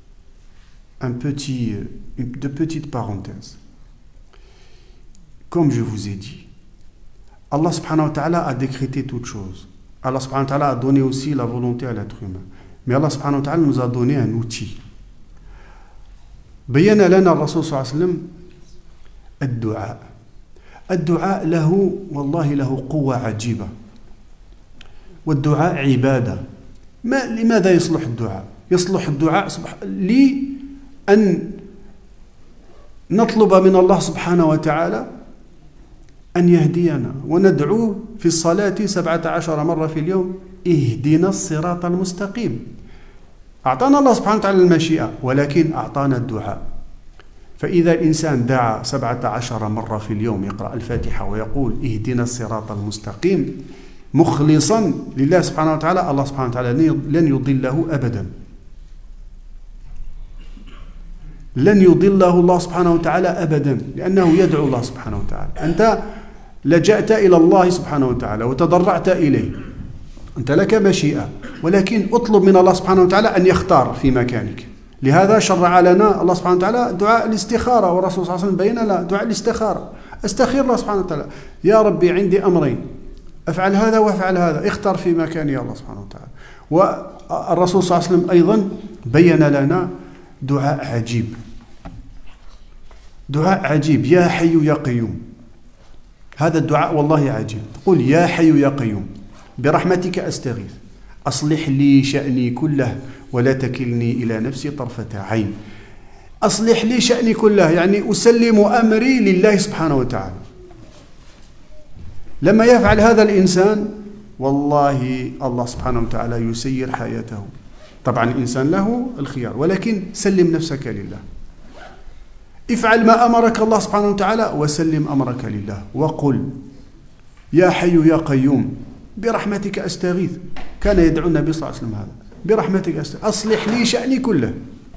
de petites parenthèses. Comme je vous ai dit, Allah subhanahu wa ta'ala a décrété toutes choses. Allah subhanahu wa ta'ala a donné aussi la volonté à l'être humain. Mais Allah subhanahu wa ta'ala nous a donné un outil. بين لنا الرسول صلى الله عليه وسلم الدعاء له والله له قوة عجيبة، والدعاء عبادة. لماذا يصلح الدعاء؟ يصلح الدعاء لأن نطلب من الله سبحانه وتعالى أن يهدينا، وندعوه في الصلاة 17 مرة في اليوم اهدنا الصراط المستقيم. أعطانا الله سبحانه وتعالى المشيئة، ولكن أعطانا الدعاء. فإذا الإنسان دعا 17 مرة في اليوم، يقرأ الفاتحة ويقول اهدنا الصراط المستقيم مخلصا لله سبحانه وتعالى، الله سبحانه وتعالى لن يضله أبدا. لن يضله الله سبحانه وتعالى أبدا، لأنه يدعو الله سبحانه وتعالى. أنت لجأت إلى الله سبحانه وتعالى وتضرعت إليه، أنت لك مشيئة، ولكن اطلب من الله سبحانه وتعالى أن يختار في مكانك. لهذا شرع لنا الله سبحانه وتعالى دعاء الاستخارة، والرسول صلى الله عليه وسلم بين لنا دعاء الاستخارة. استخير الله سبحانه وتعالى، يا ربي عندي أمرين، أفعل هذا وأفعل هذا، اختر في مكاني يا الله سبحانه وتعالى. والرسول صلى الله عليه وسلم أيضا بين لنا دعاء عجيب، دعاء عجيب، يا حي يا قيوم. هذا الدعاء والله عجيب. قل يا حي يا قيوم، برحمتك أستغيث أصلح لي شأني كله ولا تكلني إلى نفسي طرفة عين. أصلح لي شأني كله يعني أسلم أمري لله سبحانه وتعالى. لما يفعل هذا الإنسان والله الله سبحانه وتعالى يسير حياته. طبعا الإنسان له الخيار، ولكن سلم نفسك لله. افعل ما أمرك الله سبحانه وتعالى وسلم أمرك لله، وقل يا حي يا قيوم برحمتك أستغيث. كان يدعو النبي صلى الله عليه وسلم هذا، برحمتك أستغيث أصلح لي شأني كله،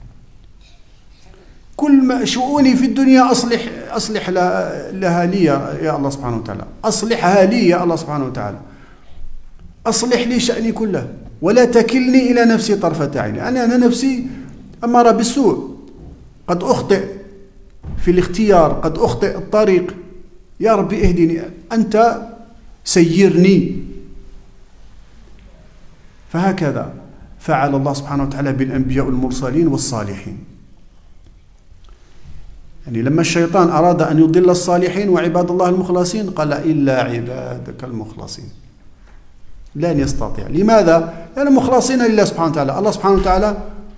كل ما شؤوني في الدنيا أصلح لها لي يا الله سبحانه وتعالى، أصلحها لي يا الله سبحانه وتعالى، أصلح لي شأني كله ولا تكلني إلى نفسي طرفة عين. أنا نفسي أمارة بالسوء، قد أخطئ في الاختيار، قد أخطئ الطريق، يا ربي اهدني أنت سيرني. فهكذا فعل الله سبحانه وتعالى بالأنبياء والمرسلين والصالحين. يعني لما الشيطان أراد أن يضل الصالحين وعباد الله المخلصين قال إلا عبادك المخلصين، لن يستطيع. لماذا؟ لأن مخلصين لله سبحانه وتعالى. الله سبحانه وتعالى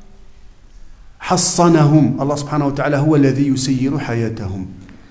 حصنهم، الله سبحانه وتعالى هو الذي يسير حياتهم.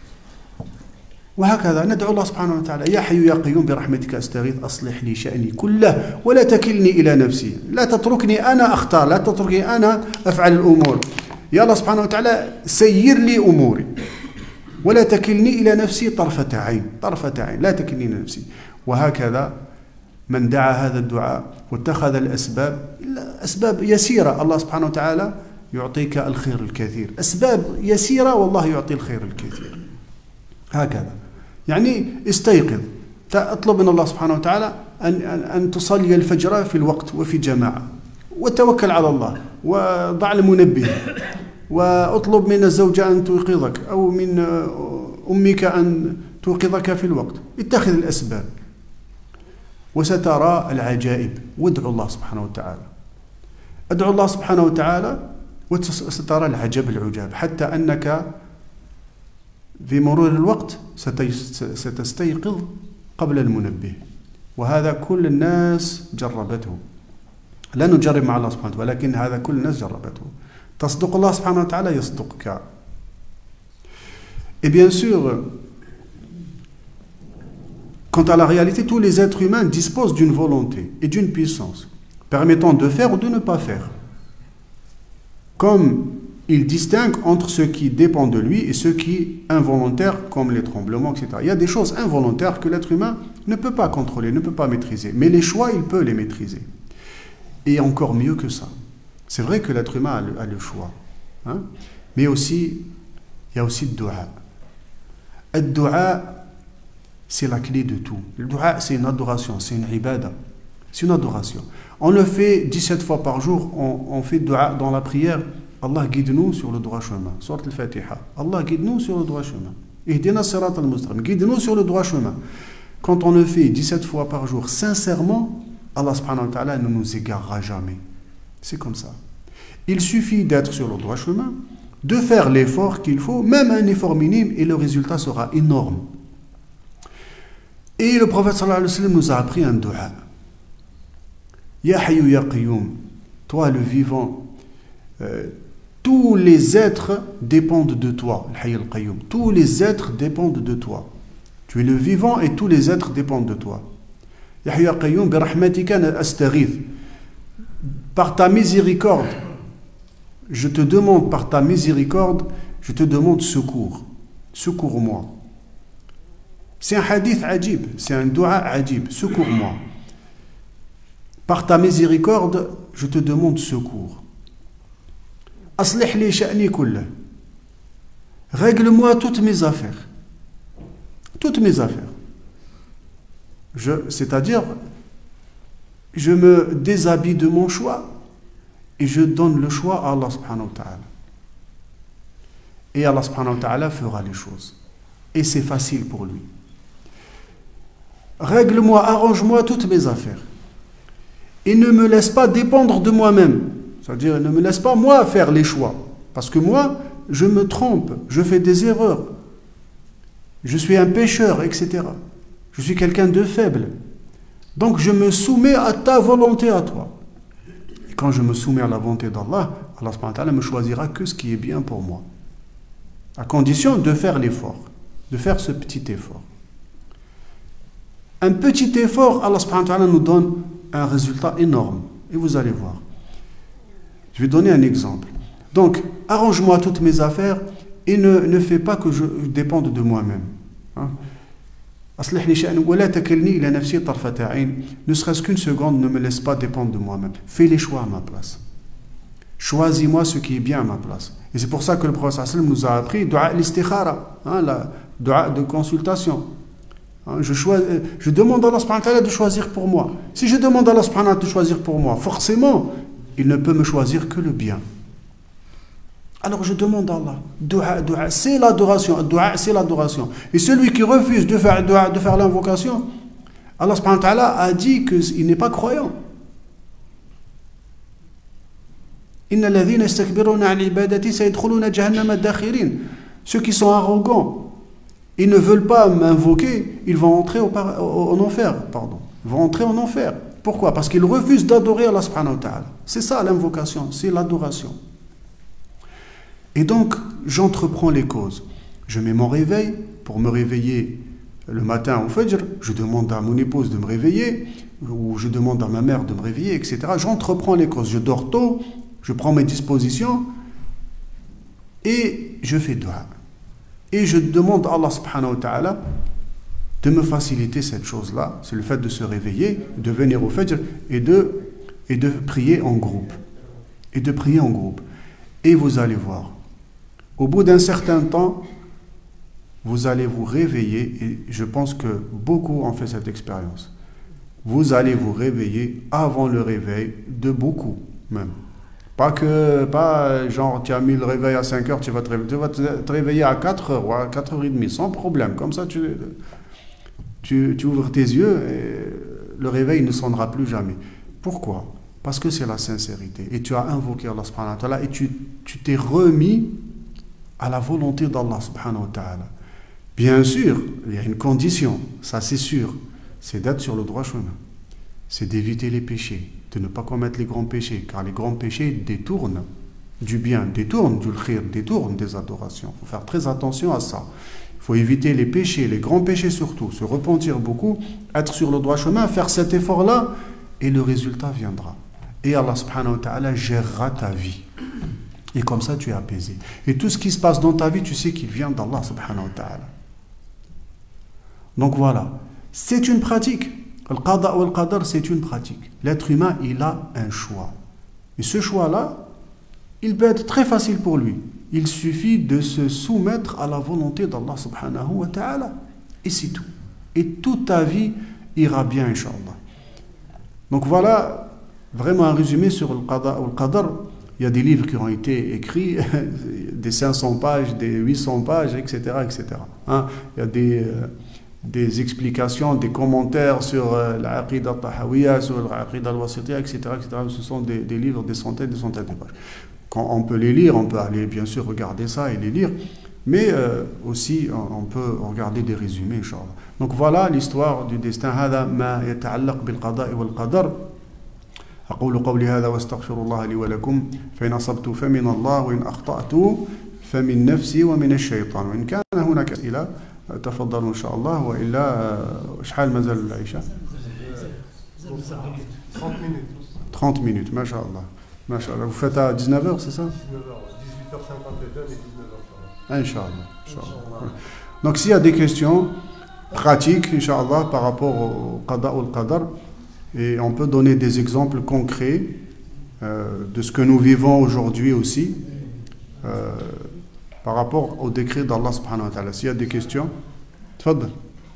وهكذا ندعو الله سبحانه وتعالى يا حي يا قيوم برحمتك أستغيث أصلح لي شأني كله ولا تكلني إلى نفسي. لا تتركني أنا أختار، لا تتركني أنا أفعل الأمور. يا الله سبحانه وتعالى سير لي أموري ولا تكلني إلى نفسي طرفة عين، طرفة عين لا تكلني إلى نفسي. وهكذا من دعا هذا الدعاء واتخذ الأسباب، أسباب يسيرة الله سبحانه وتعالى يعطيك الخير الكثير، أسباب يسيرة والله يعطي الخير الكثير. هكذا يعني استيقظ، اطلب من الله سبحانه وتعالى أن تصلي الفجر في الوقت وفي جماعة، وتوكل على الله وضع المنبه، واطلب من الزوجة أن توقظك أو من أمك أن توقظك في الوقت. اتخذ الأسباب وسترى العجائب. وادعو الله سبحانه وتعالى، ادعو الله سبحانه وتعالى وسترى العجب العجاب، حتى أنك في مرور الوقت ستستيقظ قبل المنبه. وهذا كل الناس جربته، لا نجرب مع الله سبحانه وتعالى، ولكن هذا كل الناس جربته. تصدق الله سبحانه وتعالى يصدقك. Et bien sûr, quant à la réalité, tous les êtres humains disposent d'une volonté et d'une puissance permettant de faire ou de ne pas faire. Comme il distingue entre ce qui dépend de lui et ce qui est involontaire, comme les tremblements, etc. Il y a des choses involontaires que l'être humain ne peut pas contrôler, ne peut pas maîtriser. Mais les choix, il peut les maîtriser. Et encore mieux que ça. C'est vrai que l'être humain a le choix. Hein? Mais aussi, il y a aussi le dua. Le dua, c'est la clé de tout. Le dua, c'est une adoration, c'est une ibada. C'est une adoration. On le fait 17 fois par jour, on fait dua dans la prière. Allah guide-nous sur le droit chemin. Sourate al-Fatiha. Allah guide-nous sur le droit chemin. Ihdina sirat al-mustaqim. Guide-nous sur le droit chemin. Quand on le fait 17 fois par jour, sincèrement, Allah subhanahu wa ta'ala ne nous égarera jamais. C'est comme ça. Il suffit d'être sur le droit chemin, de faire l'effort qu'il faut, même un effort minime, et le résultat sera énorme. Et le prophète sallallahu alayhi wa sallam nous a appris un dua. Ya Hayyu Ya Qayyum, toi le vivant, tous les êtres dépendent de toi. Al-Hayy al-Qayyum. Tous les êtres dépendent de toi. Tu es le vivant et tous les êtres dépendent de toi. Ya Hayyu Ya Qayyum, bi rahmatika astaghith. Par ta miséricorde, je te demande, par ta miséricorde, je te demande secours. Secours-moi. C'est un hadith ajib, c'est un dua ajib. Secours-moi. Par ta miséricorde, je te demande secours. Aslih li sha'ni kullah. Règle-moi toutes mes affaires. Toutes mes affaires. C'est-à-dire, je me déshabille de mon choix et je donne le choix à Allah subhanahu wa ta'ala. Et Allah subhanahu wa ta'ala fera les choses. Et c'est facile pour lui. Règle-moi, arrange-moi toutes mes affaires. Et ne me laisse pas dépendre de moi-même. C'est-à-dire, ne me laisse pas moi faire les choix. Parce que moi, je me trompe, je fais des erreurs. Je suis un pécheur, etc. Je suis quelqu'un de faible. Donc je me soumets à ta volonté à toi. Et quand je me soumets à la volonté d'Allah, Allah subhanahu wa ta'ala me choisira que ce qui est bien pour moi. À condition de faire l'effort, de faire ce petit effort. Un petit effort, Allah subhanahu wa ta'ala nous donne un résultat énorme. Et vous allez voir. Je vais donner un exemple. Donc, arrange-moi toutes mes affaires et ne fais pas que je dépende de moi-même. Hein? Ne serait-ce qu'une seconde, ne me laisse pas dépendre de moi-même. Fais les choix à ma place. Choisis-moi ce qui est bien à ma place. Et c'est pour ça que le prophète nous a appris dua l'istikhara, la dua de consultation. Hein, je demande à Allah subhanahu wa ta'ala de choisir pour moi. Si je demande à Allah subhanahu wa ta'ala de choisir pour moi, forcément, il ne peut me choisir que le bien. Alors je demande à Allah. Dua, c'est l'adoration. Dua, c'est l'adoration. Et celui qui refuse de faire l'invocation, Allah subhanahu wa ta'ala a dit qu'il n'est pas croyant. Ceux qui sont arrogants, ils ne veulent pas m'invoquer, ils vont entrer en enfer. Ils vont entrer en enfer. Pourquoi? Parce qu'ils refusent d'adorer Allah subhanahu wa ta'ala. C'est ça l'invocation, c'est l'adoration. Et donc, j'entreprends les causes. Je mets mon réveil pour me réveiller le matin au Fajr. Je demande à mon épouse de me réveiller, ou je demande à ma mère de me réveiller, etc. J'entreprends les causes. Je dors tôt, je prends mes dispositions et je fais dua. Et je demande à Allah subhanahu wa ta'ala de me faciliter cette chose-là. C'est le fait de se réveiller, de venir au Fajr et de prier en groupe. Et de prier en groupe. Et vous allez voir. Au bout d'un certain temps, vous allez vous réveiller, et je pense que beaucoup ont fait cette expérience. Vous allez vous réveiller avant le réveil de beaucoup, même. Pas genre, tu as mis le réveil à 5 heures, tu vas te réveiller à 4 heures ou à 4h30, sans problème. Comme ça, tu ouvres tes yeux et le réveil ne sonnera plus jamais. Pourquoi? Parce que c'est la sincérité. Et tu as invoqué Allah subhanahu wa ta'ala et tu t'es remis à la volonté d'Allah subhanahu wa ta'ala. Bien sûr, il y a une condition, ça c'est sûr, c'est d'être sur le droit chemin. C'est d'éviter les péchés, de ne pas commettre les grands péchés, car les grands péchés détournent du bien, détournent du khir, détournent des adorations. Il faut faire très attention à ça. Il faut éviter les péchés, les grands péchés surtout, se repentir beaucoup, être sur le droit chemin, faire cet effort-là, et le résultat viendra. Et Allah subhanahu wa ta'ala gérera ta vie. Et comme ça, tu es apaisé. Et tout ce qui se passe dans ta vie, tu sais qu'il vient d'Allah subhanahu wa ta'ala. Donc voilà, c'est une pratique. Al-qada ou al-qadar, c'est une pratique. L'être humain, il a un choix. Et ce choix-là, il peut être très facile pour lui. Il suffit de se soumettre à la volonté d'Allah subhanahu wa ta'ala. Et c'est tout. Et toute ta vie ira bien, Inch'Allah. Donc voilà, vraiment un résumé sur al-qada ou al-qadar. Il y a des livres qui ont été écrits, des 500 pages, des 800 pages, etc. etc. Hein? Il y a des explications, des commentaires sur l'Aqida al-Tahawiyya, sur l'Aqida al-Wasitiyya, etc., etc. Ce sont des livres, des centaines de pages. Quand on peut les lire, on peut aller bien sûr regarder ça et les lire, mais aussi on peut regarder des résumés, Inch'Allah. Donc voilà l'histoire du destin. هذا ما يتعلق بالقضاء والقدر. أقول قولي هذا واستغفر الله لي ولكم فإن أصبت فمن الله وإن أخطأت فمن نفسي ومن الشيطان وإن كان هناك أسئلة تفضلوا إن شاء الله وإلا شحال مازال العشاء 30 minutes ما شاء الله ما شاء الله. Vous faites à 19h, c'est ça? 19h, 18h52 et 19h. Inch'Allah. Donc s'il y a des questions pratiques, Inch'Allah, par rapport au qada ou al qadar, et on peut donner des exemples concrets de ce que nous vivons aujourd'hui aussi par rapport au décret d'Allah subhanahu wa ta'ala. S'il y a des questions, tfadl.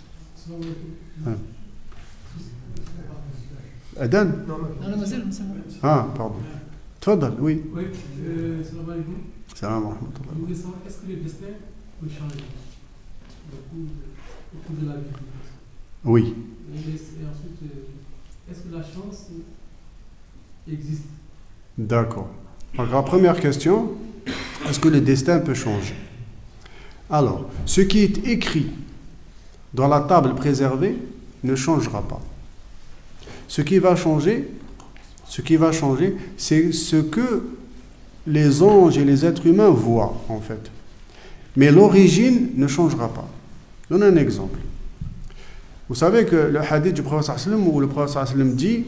Adan? Ah, pardon. Tfadl, oui. Oui, salam alaikum. Salam wa rahmatullah. Je voulais savoir, est-ce que le destin peut changer au cours de la vie? Oui. Et ensuite, est-ce que la chance existe? D'accord. Donc la première question, est-ce que le destin peut changer? Alors, ce qui est écrit dans la table préservée ne changera pas. Ce qui va changer, c'est ce que les anges et les êtres humains voient, en fait. Mais l'origine ne changera pas. Je donne un exemple. Vous savez que le hadith du prophète sallam, où le prophète sallam dit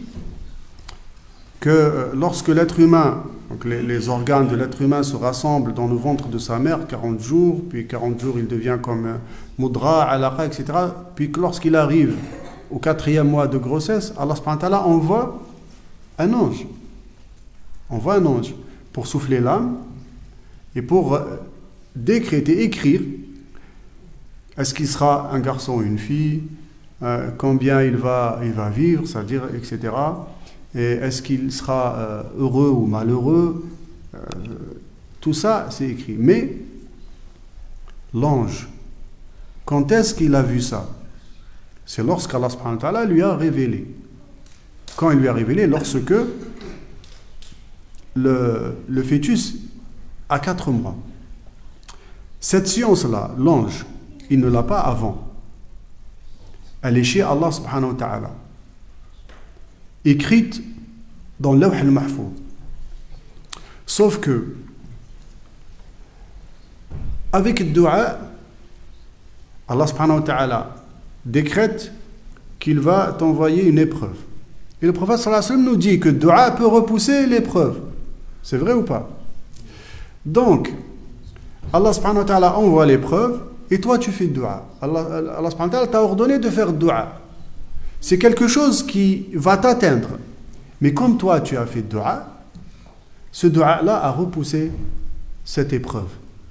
que lorsque l'être humain, donc les organes de l'être humain se rassemblent dans le ventre de sa mère 40 jours, puis 40 jours il devient comme mudra, alaqa, etc. Puis lorsqu'il arrive au 4e mois de grossesse, Allah subhanahu wa ta'ala envoie un ange. Envoie un ange pour souffler l'âme et pour décréter, écrire est-ce qu'il sera un garçon ou une fille, combien il va vivre, c'est-à-dire, etc. Et est-ce qu'il sera heureux ou malheureux, tout ça c'est écrit. Mais l'ange, quand est-ce qu'il a vu ça? C'est lorsqu'Allah subhanahu wa ta'ala lui a révélé. Quand il lui a révélé, lorsque le fœtus a 4 mois. Cette science-là, l'ange, il ne l'a pas avant. Elle est chez Allah subhanahu wa ta'ala, écrite dans l'Lawh al-Mahfouz. Sauf que, avec le dua, Allah subhanahu wa ta'ala décrète qu'il va t'envoyer une épreuve. Et le prophète sallallahu alayhi wa sallam nous dit que le dua peut repousser l'épreuve. C'est vrai ou pas? Donc, Allah subhanahu wa ta'ala envoie l'épreuve et toi tu fais dua. Allah subhanahu wa ta'ala t'a ordonné de faire dua. C'est quelque chose qui va t'atteindre. Mais comme toi tu as fait dua, ce dua-là a repoussé cette épreuve.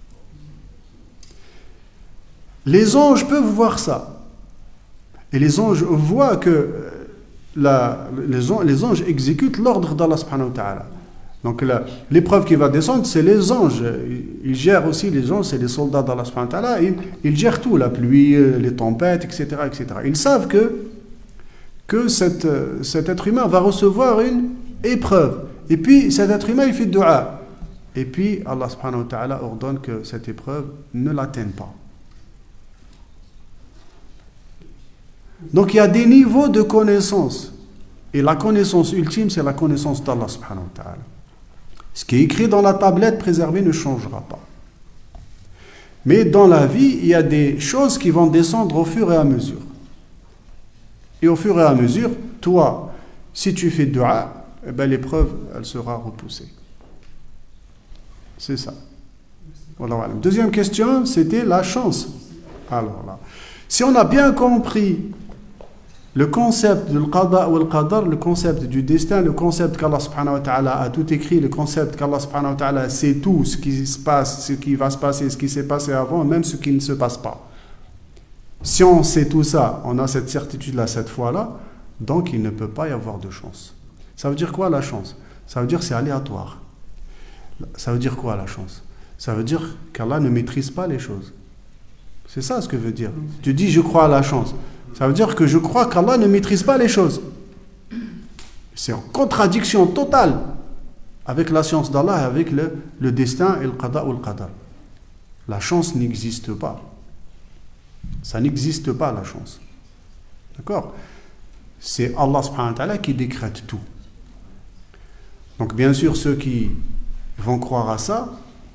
Les anges peuvent voir ça. Et les anges voient que les anges exécutent l'ordre d'Allah subhanahu wa ta'ala. Donc l'épreuve qui va descendre, c'est les anges. Ils gèrent aussi, les anges, c'est les soldats d'Allah subhanahu wa ta'ala. Ils gèrent tout, la pluie, les tempêtes, etc. etc. Ils savent que cet être humain va recevoir une épreuve. Et puis cet être humain, il fait dua. Et puis Allah subhanahu wa ta'ala ordonne que cette épreuve ne l'atteigne pas. Donc il y a des niveaux de connaissance. Et la connaissance ultime, c'est la connaissance d'Allah subhanahu wa ta'ala. Ce qui est écrit dans la tablette préservée ne changera pas. Mais dans la vie, il y a des choses qui vont descendre au fur et à mesure. Et au fur et à mesure, toi, si tu fais dua, eh ben, l'épreuve, elle sera repoussée. C'est ça. Voilà. Deuxième question, c'était la chance. Alors là, si on a bien compris le concept du qada ou al-qadar, le concept du destin, le concept qu'Allah subhanahu wa ta'ala a tout écrit, le concept qu'Allah subhanahu wa ta'ala sait tout, ce qui se passe, ce qui va se passer, ce qui s'est passé avant, même ce qui ne se passe pas. Si on sait tout ça, on a cette certitude-là, cette fois-là, donc il ne peut pas y avoir de chance. Ça veut dire quoi la chance? Ça veut dire c'est aléatoire. Ça veut dire quoi la chance? Ça veut dire qu'Allah ne maîtrise pas les choses. C'est ça ce que veut dire. Tu dis je crois à la chance. Ça veut dire que je crois qu'Allah ne maîtrise pas les choses. C'est en contradiction totale avec la science d'Allah et avec le destin et le qada ou le qadar. La chance n'existe pas. Ça n'existe pas la chance. D'accord? C'est Allah subhanahu wa ta'ala qui décrète tout. Donc bien sûr ceux qui vont croire à ça,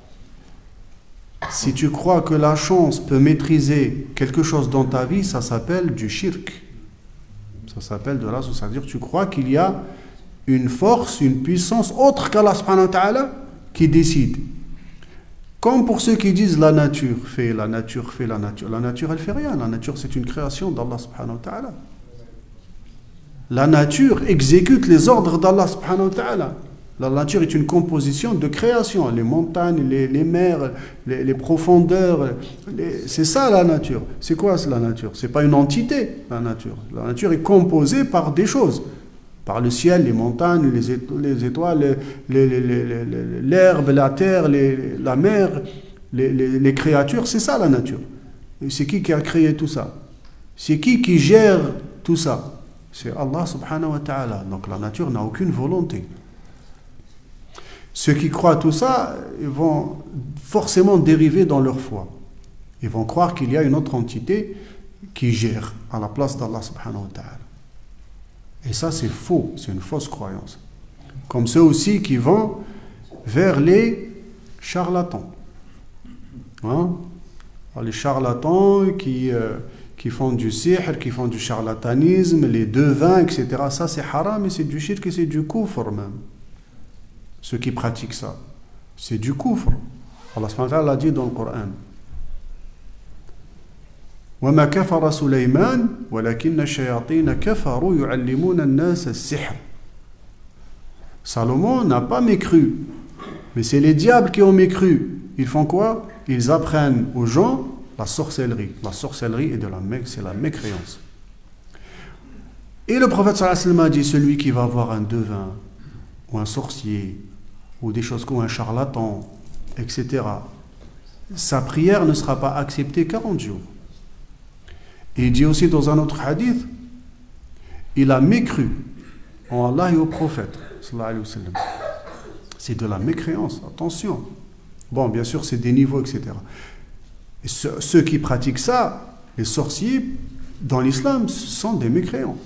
si tu crois que la chance peut maîtriser quelque chose dans ta vie, ça s'appelle du shirk. Ça s'appelle de la chance. C'est-à-dire que tu crois qu'il y a une force, une puissance autre qu'Allah subhanahu wa ta'ala qui décide. Comme pour ceux qui disent la nature fait, la nature fait, la nature. La nature, elle fait rien. La nature, c'est une création d'Allah subhanahu wa ta'ala. La nature exécute les ordres d'Allah subhanahu wa ta'ala. La nature est une composition de création. Les montagnes, les mers, les profondeurs. C'est ça la nature. C'est quoi la nature? C'est pas une entité, la nature. La nature est composée par des choses. Par le ciel, les montagnes, les étoiles, l'herbe, la terre, la mer, les créatures. C'est ça la nature. Et c'est qui a créé tout ça? C'est qui gère tout ça? C'est Allah subhanahu wa ta'ala. Donc la nature n'a aucune volonté. Ceux qui croient tout ça, ils vont forcément dériver dans leur foi. Ils vont croire qu'il y a une autre entité qui gère à la place d'Allah subhanahu wa ta'ala. Et ça, c'est faux, c'est une fausse croyance. Comme ceux aussi qui vont vers les charlatans. Hein? Les charlatans qui font du sihr, qui font du charlatanisme, les devins, etc. Ça, c'est haram et c'est du shirk et c'est du kufr même. Ceux qui pratiquent ça, c'est du kufr. Allah subhanahu wa ta'ala l'a dit dans le Coran. وَمَا كَفَرَ سُلَيْمَانَ وَلَكِنَّ الشَّيَاطِينَ كَفَرُوا يُعَلِّمُونَ النَّاسَ السِّحْرَ. Salomon n'a pas mécru, mais c'est les diables qui ont mécru. Ils font quoi? Ils apprennent aux gens la sorcellerie. La sorcellerie c'est la mécréance. Et le prophète sallallahu alayhi wa sallam a dit, celui qui va voir un devin ou un sorcier ou des choses comme un charlatan, etc., sa prière ne sera pas acceptée 40 jours. Et il dit aussi dans un autre hadith, il a mécru en Allah et au prophète sallallahu alayhi wa sallam. C'est de la mécréance, attention. Bon, bien sûr, c'est des niveaux, etc. Et ceux qui pratiquent ça, les sorciers, dans l'islam, sont des mécréants.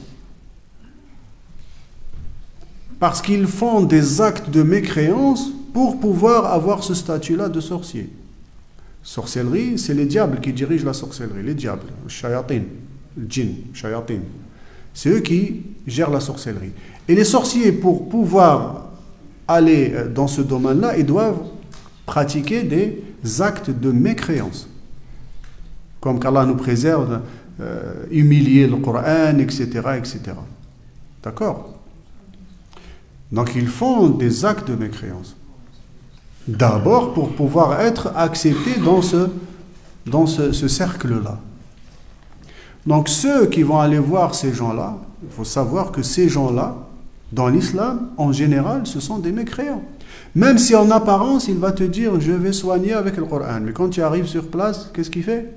Parce qu'ils font des actes de mécréance pour pouvoir avoir ce statut-là de sorcier. Sorcellerie, c'est les diables qui dirigent la sorcellerie. Les diables, le shayatin, le djinn, shayatin. C'est eux qui gèrent la sorcellerie. Et les sorciers, pour pouvoir aller dans ce domaine-là, ils doivent pratiquer des actes de mécréance. Comme qu'Allah nous préserve, humilier le Coran, etc., etc. D'accord? Donc ils font des actes de mécréance. D'abord pour pouvoir être acceptés dans ce cercle-là. Donc ceux qui vont aller voir ces gens-là, il faut savoir que ces gens-là, dans l'islam, en général, ce sont des mécréants. Même si en apparence, il va te dire, je vais soigner avec le Coran. Mais quand tu arrives sur place, qu'est-ce qu'il fait?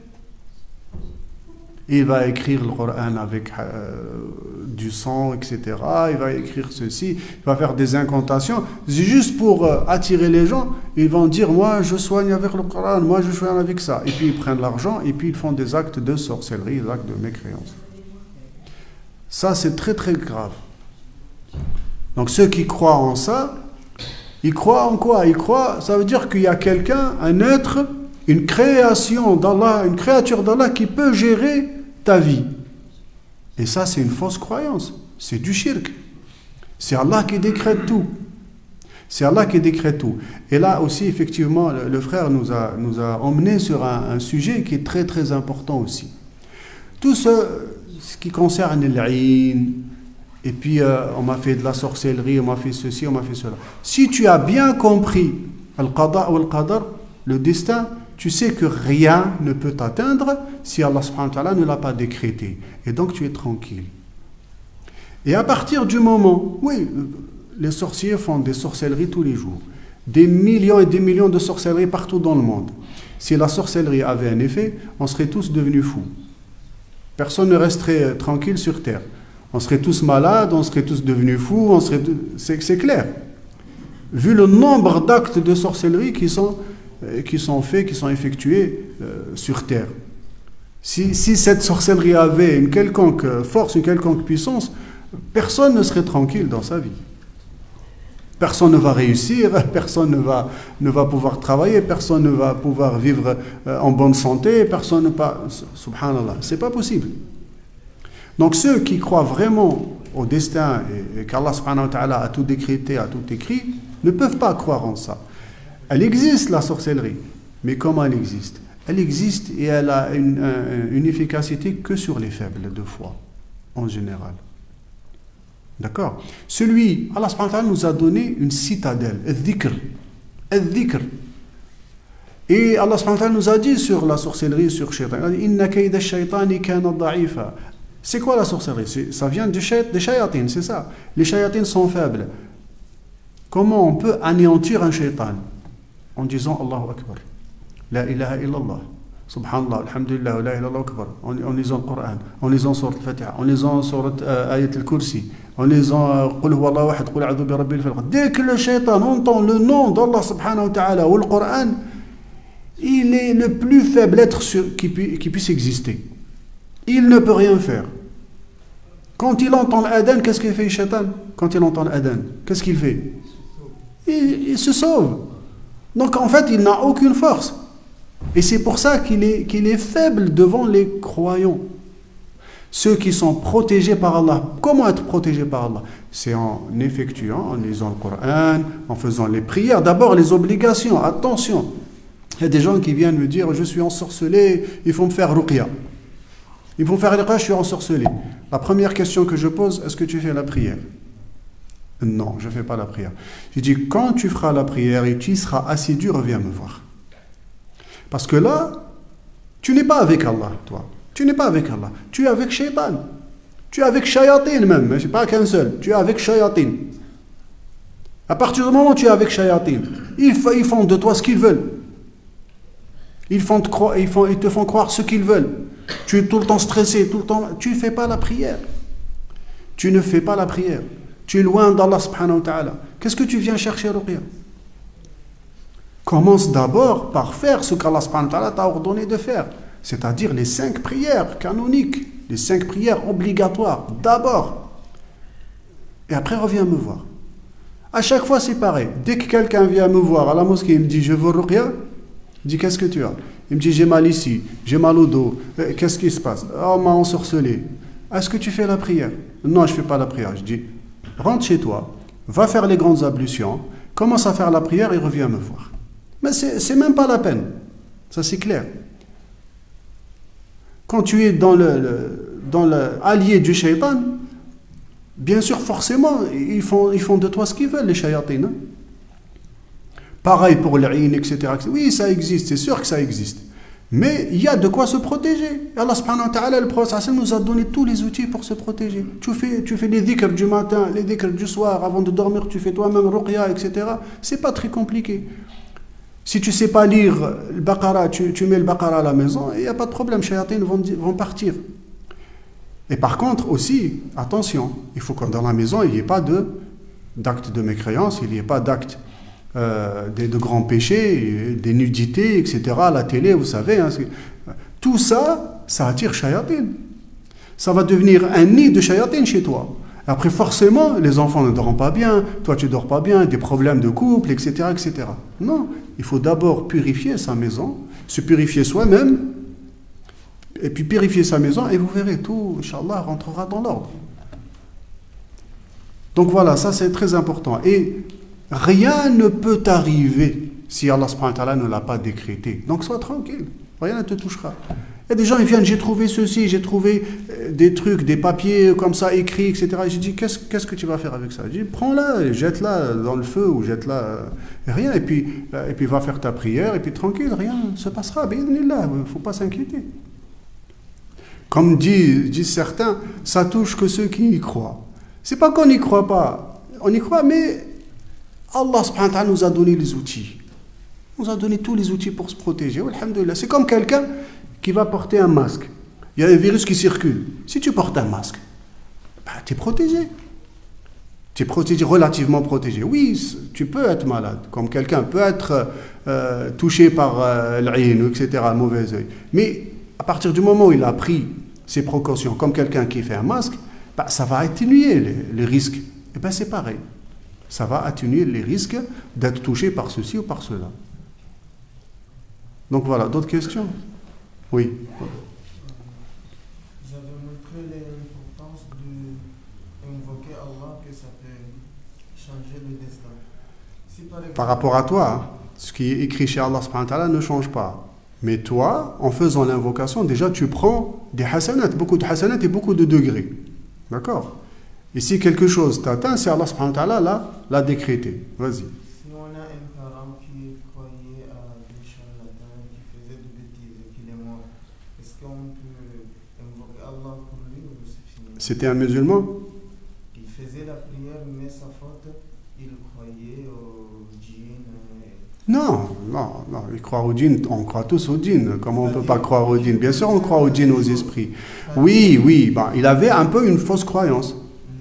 Il va écrire le Coran avec du sang, etc. Il va écrire ceci, il va faire des incantations. Juste pour attirer les gens, ils vont dire, moi je soigne avec le Coran, moi je soigne avec ça. Et puis ils prennent l'argent et puis ils font des actes de sorcellerie, des actes de mécréance. Ça c'est très très grave. Donc ceux qui croient en ça, ils croient en quoi? Ils croient, ça veut dire qu'il y a quelqu'un, un être, une création d'Allah, une créature d'Allah qui peut gérer ta vie. Et ça, c'est une fausse croyance. C'est du shirk. C'est Allah qui décrète tout. C'est Allah qui décrète tout. Et là aussi, effectivement, le frère nous a emmené sur un sujet qui est très très important aussi. Tout ce qui concerne l'ilm, et puis on m'a fait de la sorcellerie, on m'a fait ceci, on m'a fait cela. Si tu as bien compris al-qada ou al-qadar, le destin, tu sais que rien ne peut t'atteindre si Allah subhanahu wa ta'ala ne l'a pas décrété. Et donc tu es tranquille. Et à partir du moment, oui, les sorciers font des sorcelleries tous les jours. Des millions et des millions de sorcelleries partout dans le monde. Si la sorcellerie avait un effet, on serait tous devenus fous. Personne ne resterait tranquille sur terre. On serait tous malades, on serait tous devenus fous, c'est clair. Vu le nombre d'actes de sorcellerie qui sont faits, qui sont effectués sur terre. Si cette sorcellerie avait une quelconque force, une quelconque puissance, personne ne serait tranquille dans sa vie. Personne ne va réussir, personne ne va pouvoir travailler, personne ne va pouvoir vivre en bonne santé, personne ne va... Subhanallah, c'est pas possible. Donc ceux qui croient vraiment au destin et qu'Allah subhanahu wa ta'ala a tout décrété, a tout écrit, ne peuvent pas croire en ça. Elle existe, la sorcellerie. Mais comment elle existe? Elle existe et elle a une efficacité que sur les faibles de foi, en général. D'accord? Allah subhanahu wa ta'ala nous a donné une citadelle, al-dhikr. Al-dhikr. Et Allah subhanahu wa ta'ala nous a dit sur la sorcellerie, sur shaitan, inna kayda shaytani kana da'ifa. C'est quoi la sorcellerie? Ça vient des shayatines, c'est ça. Les shayatines sont faibles. Comment on peut anéantir un shaitan? En disant Allahu Akbar, La ilaha illallah, Subhanallah, Alhamdulillah, La ilaha illallah Akbar, en lisant le Coran, en lisant Surat al-Fatiha, en lisant Surat Ayat al-Kursi, en lisant Qul huwa Allahu ahad, Qul a'udhu bi rabbil falaq. Dès que le shaitan entend le nom d'Allah subhanahu wa ta'ala ou le Coran, il est le plus faible être qui puisse exister. Il ne peut rien faire. Quand il entend l'adhan, qu'est-ce qu'il fait, Shaitan? Quand il entend l'adhan, qu'est-ce qu'il fait? Il se sauve. Donc en fait, il n'a aucune force. Et c'est pour ça qu'il est faible devant les croyants. Ceux qui sont protégés par Allah. Comment être protégés par Allah? C'est en effectuant, en lisant le Coran, en faisant les prières. D'abord, les obligations. Attention. Il y a des gens qui viennent me dire, je suis ensorcelé, il faut me faire ruqya. Il faut me faire ruqya, je suis ensorcelé. La première question que je pose, est-ce que tu fais la prière? Non, je ne fais pas la prière. J'ai dit, quand tu feras la prière et tu seras assidu, reviens me voir. Parce que là, tu n'es pas avec Allah, toi. Tu n'es pas avec Allah. Tu es avec Shaitan. Tu es avec Shayatin même. Mais ce n'est pas qu'un seul. Tu es avec Shayatin. À partir du moment où tu es avec Shayatin, ils font de toi ce qu'ils veulent. Ils te font croire ce qu'ils veulent. Tu es tout le temps stressé, tout le temps. Tu ne fais pas la prière. Tu ne fais pas la prière. Tu es loin d'Allah subhanahu wa ta'ala. Qu'est-ce que tu viens chercher à ruqya? Commence d'abord par faire ce qu'Allah subhanahu wa ta'ala t'a ordonné de faire. C'est-à-dire les 5 prières canoniques, les 5 prières obligatoires, d'abord. Et après, reviens me voir. À chaque fois, c'est pareil. Dès que quelqu'un vient me voir à la mosquée, il me dit, je veux ruqya, je dis, qu'est-ce que tu as? Il me dit, j'ai mal ici, j'ai mal au dos, qu'est-ce qui se passe? Oh, on m'a ensorcelé. Est-ce que tu fais la prière? Non, je ne fais pas la prière. Je dis, rentre chez toi, va faire les grandes ablutions, commence à faire la prière et reviens me voir. Mais c'est même pas la peine. Ça, c'est clair. Quand tu es dans l'allié du shaitan, bien sûr, forcément, ils font de toi ce qu'ils veulent, les shayatines. Hein? Pareil pour l'in, etc. Oui, ça existe, c'est sûr que ça existe. Mais il y a de quoi se protéger. Allah subhanahu wa ta'ala, le prophète nous a donné tous les outils pour se protéger. Tu fais les dhikrs du matin, les dhikrs du soir, avant de dormir, tu fais toi-même ruqya, etc. C'est pas très compliqué. Si tu ne sais pas lire le Baqara, tu mets le Baqara à la maison, il n'y a pas de problème, les shayatines vont partir. Et par contre aussi, attention, il faut que dans la maison, il n'y ait pas d'acte de mécréance, il n'y ait pas d'acte de grands péchés, des nudités, etc. À la télé, vous savez, hein, tout ça, ça attire shayatin. Ça va devenir un nid de shayatin chez toi. Après, forcément, les enfants ne dorment pas bien, toi tu ne dors pas bien, des problèmes de couple, etc., etc. Non, il faut d'abord purifier sa maison, se purifier soi-même, et puis purifier sa maison, et vous verrez, tout, Inch'Allah, rentrera dans l'ordre. Donc voilà, ça c'est très important. Et rien ne peut arriver si Allah subhanahu wa ta'ala ne l'a pas décrété. Donc sois tranquille, rien ne te touchera. Il y a des gens, ils viennent, j'ai trouvé ceci, j'ai trouvé des trucs, des papiers comme ça, écrits, etc. Et j'ai dit, qu'est-ce que tu vas faire avec ça? J'ai dit, prends-la, jette-la dans le feu, ou jette-la, rien, et puis va faire ta prière, et puis tranquille, rien ne se passera. Il ne faut pas s'inquiéter. Comme disent certains, ça touche que ceux qui y croient. C'est pas qu'on n'y croit pas, on y croit, mais Allah subhanahu wa ta'ala nous a donné les outils. Il nous a donné tous les outils pour se protéger. Alhamdulillah. C'est comme quelqu'un qui va porter un masque. Il y a un virus qui circule. Si tu portes un masque, tu es protégé. Tu es protégé, relativement protégé. Oui, tu peux être malade, comme quelqu'un peut être touché par l'in, etc., le mauvais œil. Mais à partir du moment où il a pris ses précautions, comme quelqu'un qui fait un masque, ça va atténuer les risques. Et bien c'est pareil. Ça va atténuer les risques d'être touché par ceci ou par cela. Donc voilà, d'autres questions? Oui. Vous avez montré l'importance d'invoquer Allah, que ça peut changer le destin. Si par exemple, par rapport à toi, ce qui est écrit chez Allah subhanahu wa ta'ala ne change pas. Mais toi, en faisant l'invocation, déjà tu prends des hasanat, beaucoup de hasanat et beaucoup de degrés. D'accord? Et si quelque chose t'atteint, c'est Allah subhanahu wa ta'ala l'a décrété. Vas-y. si on a un parent qui croyait à des charlatans, qui faisait des bêtises et qu'il est mort, est-ce qu'on peut invoquer Allah pour lui ou c'est fini? C'était un musulman? Il faisait la prière, mais sa faute, il croyait au djinn. Non, il croit au djinn, on croit tous au djinn. Comment on ne peut pas croire au djinn? Bien sûr, on croit au djinn, aux esprits. Oui, il avait un peu une fausse croyance.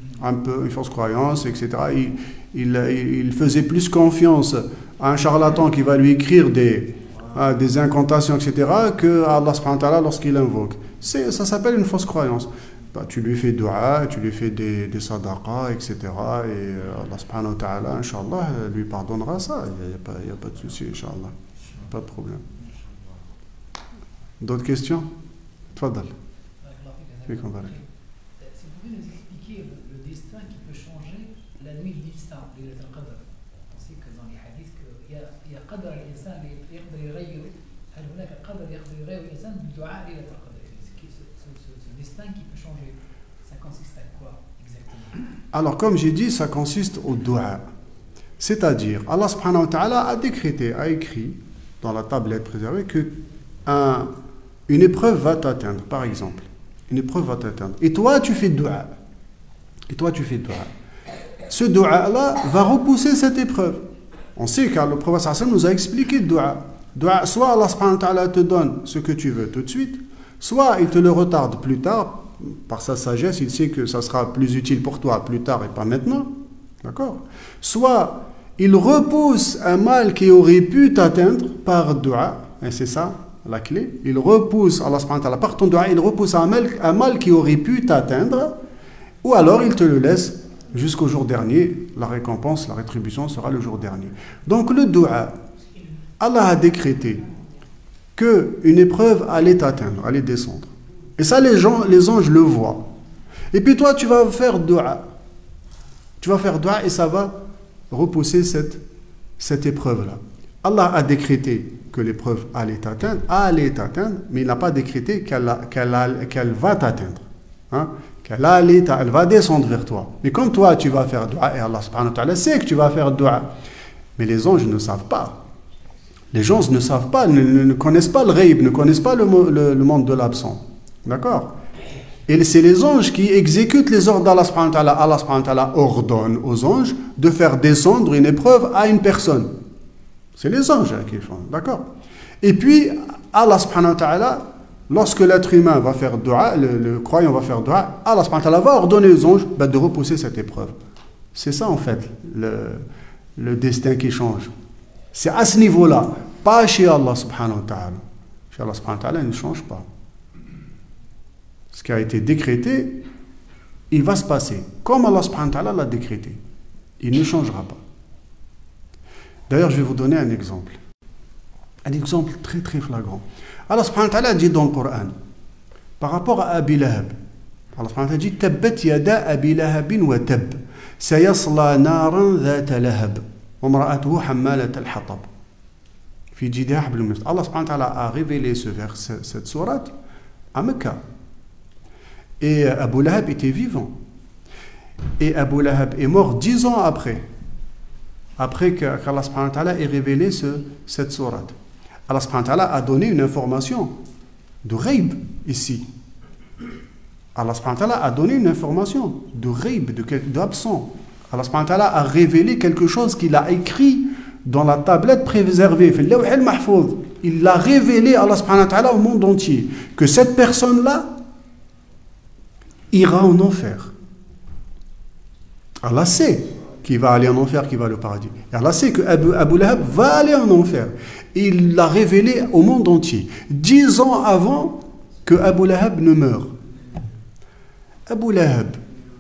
Etc. Il faisait plus confiance à un charlatan qui va lui écrire des incantations, etc., que à Allah subhanahu wa ta'ala lorsqu'il invoque. Ça s'appelle une fausse croyance. bah, tu lui fais dua, tu lui fais des sadaqas, etc. Et Allah subhanahu wa ta'ala, Inch'Allah, lui pardonnera ça. Il n'y a pas de souci, Inch'Allah. Pas de problème. D'autres questions? Tfadal. Si vous pouvez nous expliquer le destin qui peut changer la nuit du destin, Laylat al-Qadr. On sait que dans les hadiths, il y a qadr al-insan يقدر يغير. هل هناك قدر يقدر يغير الإنسان بدعاء ليلة القدر؟ Ce destin qui peut changer, ça consiste à quoi exactement? Alors, comme j'ai dit, ça consiste au dua. C'est-à-dire, Allah subhanahu wa ta'ala a décrété, a écrit dans la tablette préservée que une épreuve va t'atteindre, par exemple. Une épreuve va t'atteindre. Et toi, tu fais dua. Ce dua-là va repousser cette épreuve. On sait car le prophète sallallahu alayhi wa sallam nous a expliqué le dua. Dua, soit Allah subhanahu wa ta'ala te donne ce que tu veux tout de suite, soit il te le retarde plus tard, par sa sagesse, il sait que ça sera plus utile pour toi plus tard et pas maintenant. D'accord? Soit il repousse un mal qui aurait pu t'atteindre par dua, et c'est ça la clé. Il repousse, Allah subhanahu wa ta'ala, par ton dua, il repousse un mal qui aurait pu t'atteindre, ou alors il te le laisse jusqu'au jour dernier. La récompense, la rétribution sera le jour dernier. Donc le dua, Allah a décrété qu'une épreuve allait t'atteindre, allait descendre. Et ça, les anges le voient. Et puis toi, tu vas faire dua. Tu vas faire dua et ça va repousser cette épreuve-là. Allah a décrété que l'épreuve allait t'atteindre, mais il n'a pas décrété qu'elle va t'atteindre. Hein? Elle va descendre vers toi. Mais comme toi, tu vas faire dua, et Allah subhanahu wa ta'ala sait que tu vas faire dua, mais les anges ne savent pas. Les gens ne savent pas, ne connaissent pas le ghaib, ne connaissent pas le monde de l'absent. D'accord? Et c'est les anges qui exécutent les ordres d'Allah subhanahu wa ta'ala. Allah subhanahu wa ta'ala ordonne aux anges de faire descendre une épreuve à une personne. C'est les anges qui le font. D'accord? Et puis, Allah subhanahu wa ta'ala, lorsque l'être humain va faire dua, le croyant va faire dua, Allah subhanahu wa ta'ala va ordonner aux anges de repousser cette épreuve. C'est ça en fait, le destin qui change. C'est à ce niveau-là, pas chez Allah subhanahu wa ta'ala. Chez Allah subhanahu wa ta'ala, il ne change pas. Ce qui a été décrété, il va se passer. Comme Allah subhanahu wa ta'ala l'a décrété. Il ne changera pas. D'ailleurs, je vais vous donner un exemple. Un exemple très très flagrant. Allah subhanahu wa ta'ala dit dans le Coran, par rapport à Abi Lahab, Allah subhanahu wa ta'ala dit Tabbat yada Abi Lahabin wa tab, sayasla naran dhata lahab. Allah subhanahu wa ta'ala a révélé cette sourate à Mecca. Et Abu Lahab était vivant. Et Abu Lahab est mort 10 ans après qu'Allah subhanahu wa ta'ala ait révélé cette sourate. Allah subhanahu wa ta'ala a donné une information de ghaib ici. Allah subhanahu wa ta'ala a donné une information de ghaib, d'absent. Allah subhanahu wa ta'ala a révélé quelque chose qu'il a écrit dans la tablette préservée. Il l'a révélé, Allah subhanahu wa ta'ala, au monde entier. Que cette personne-là ira en enfer. Allah sait qu'il va aller en enfer, qu'il va au paradis. Et Allah sait que Abu Lahab va aller en enfer. Et il l'a révélé au monde entier. 10 ans avant que Abu Lahab ne meure. Abu Lahab,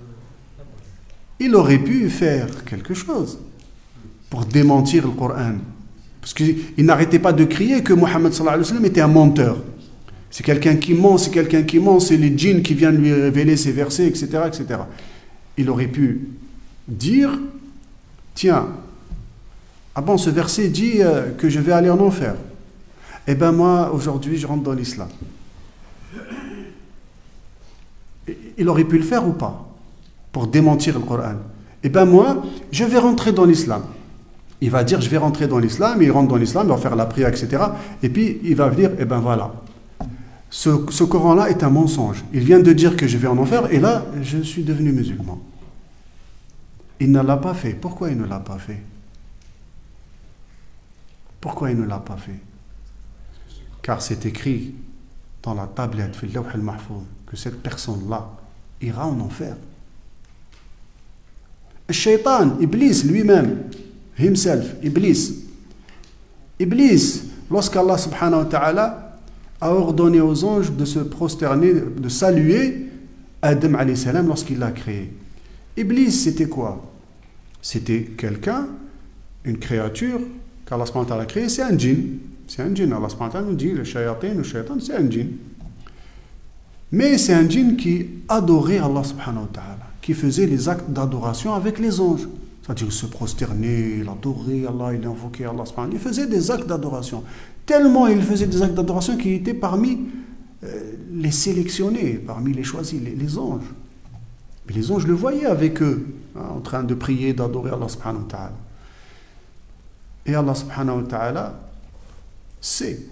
il aurait pu faire quelque chose pour démentir le Coran. Parce qu'il n'arrêtait pas de crier que Mohammed sallallahu alayhi wa sallam était un menteur. C'est quelqu'un qui ment, c'est les djinns qui viennent lui révéler ses versets, etc., etc. Il aurait pu dire, tiens, ah bon, ce verset dit que je vais aller en enfer. Eh bien moi, aujourd'hui, je rentre dans l'islam. Il aurait pu le faire ou pas? Pour démentir le Coran. Eh bien moi, je vais rentrer dans l'islam. Il va dire, je vais rentrer dans l'islam, il rentre dans l'islam, il va faire la prière, etc. Et puis, il va dire, eh bien voilà, ce Coran-là est un mensonge. Il vient de dire que je vais en enfer, et là, je suis devenu musulman. Il ne l'a pas fait. Pourquoi il ne l'a pas fait? Pourquoi il ne l'a pas fait? Car c'est écrit dans la tablette, fil lawh al-mahfouz, que cette personne-là ira en enfer. Le shaitan, Iblis lui-même, himself, Iblis, lorsqu'Allah subhanahu wa ta'ala a ordonné aux anges de se prosterner, de saluer Adam alayhi salam lorsqu'il l'a créé. Iblis, c'était quoi? C'était quelqu'un, une créature qu'Allah subhanahu wa ta'ala a créé, c'est un djinn. C'est un djinn. Allah subhanahu wa ta'ala nous dit, le shaytan, c'est un djinn. Mais c'est un djinn qui adorait Allah subhanahu wa ta'ala, qui faisait les actes d'adoration avec les anges. C'est-à-dire se prosterner, il adorait Allah, il invoquait Allah subhanahu wa ta'ala. Il faisait des actes d'adoration. Tellement il faisait des actes d'adoration qu'il était parmi les sélectionnés, parmi les choisis, les anges. Mais les anges le voyaient avec eux, hein, en train de prier, d'adorer Allah subhanahu wa ta'ala. Et Allah subhanahu wa ta'ala sait.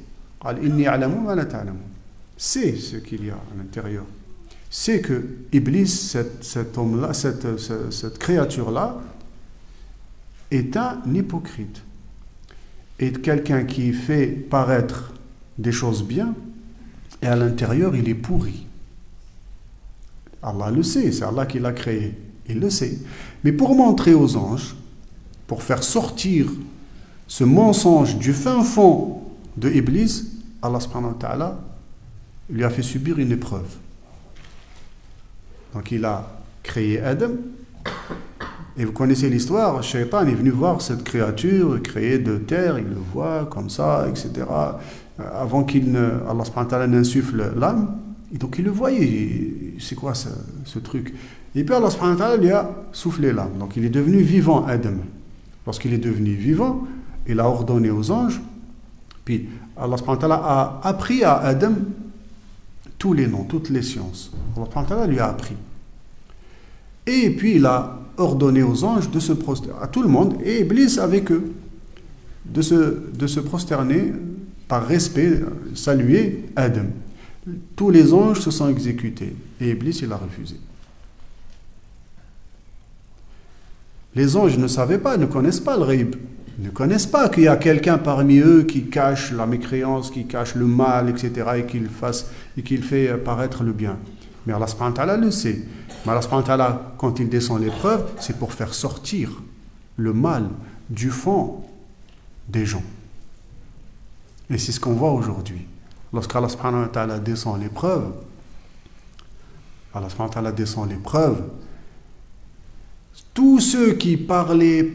C'est ce qu'il y a à l'intérieur. C'est que Iblis, cet homme-là, cette créature-là, est un hypocrite. Est quelqu'un qui fait paraître des choses bien, et à l'intérieur, il est pourri. Allah le sait, c'est Allah qui l'a créé. Il le sait. Mais pour montrer aux anges, pour faire sortir ce mensonge du fin fond de Iblis, Allah subhanahu wa ta'ala lui a fait subir une épreuve. Donc il a créé Adam, et vous connaissez l'histoire, le shaitan est venu voir cette créature créée de terre, il le voit comme ça, etc. Avant Allah subhanahu wa ta'ala n'insuffle l'âme, et donc il le voyait, c'est quoi ce truc? Et puis Allah subhanahu wa ta'ala lui a soufflé l'âme, donc il est devenu vivant Adam. Lorsqu'il est devenu vivant, il a ordonné aux anges, puis Allah subhanahu wa ta'ala a appris à Adam tous les noms, toutes les sciences. Allah subhanahu wa ta'ala lui a appris. Et puis il a ordonné aux anges de se prosterner, à tout le monde, et Iblis avec eux, de se prosterner par respect, saluer Adam. Tous les anges se sont exécutés, et Iblis il a refusé. Les anges ne savaient pas, ne connaissent pas le ghaib. Ils ne connaissent pas qu'il y a quelqu'un parmi eux qui cache la mécréance, qui cache le mal, etc., et qu'il fait paraître le bien. Mais Allah subhanahu wa ta'ala le sait. Mais Allah subhanahu wa ta'ala, quand il descend l'épreuve, c'est pour faire sortir le mal du fond des gens. Et c'est ce qu'on voit aujourd'hui. Lorsqu'Allah subhanahu wa ta'ala descend l'épreuve, tous ceux qui parlaient,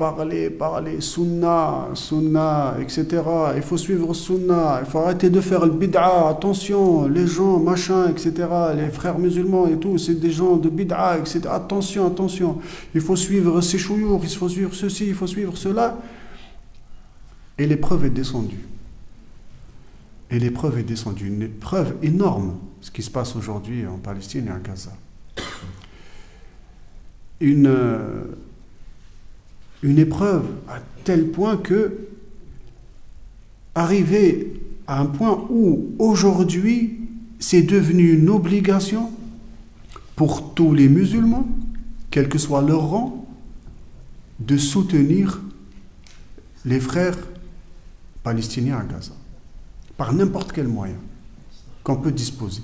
sunnah, etc. Il faut suivre sunnah, il faut arrêter de faire le bid'a, attention, les gens, machin, etc. Les frères musulmans et tout, c'est des gens de bid'a, etc. Attention, il faut suivre ces chouyours, il faut suivre ceci, il faut suivre cela. Et l'épreuve est descendue. Une épreuve énorme, ce qui se passe aujourd'hui en Palestine et à Gaza. Une épreuve à tel point que, arrivé à un point où aujourd'hui c'est devenu une obligation pour tous les musulmans, quel que soit leur rang, de soutenir les frères palestiniens à Gaza, par n'importe quel moyen qu'on peut disposer.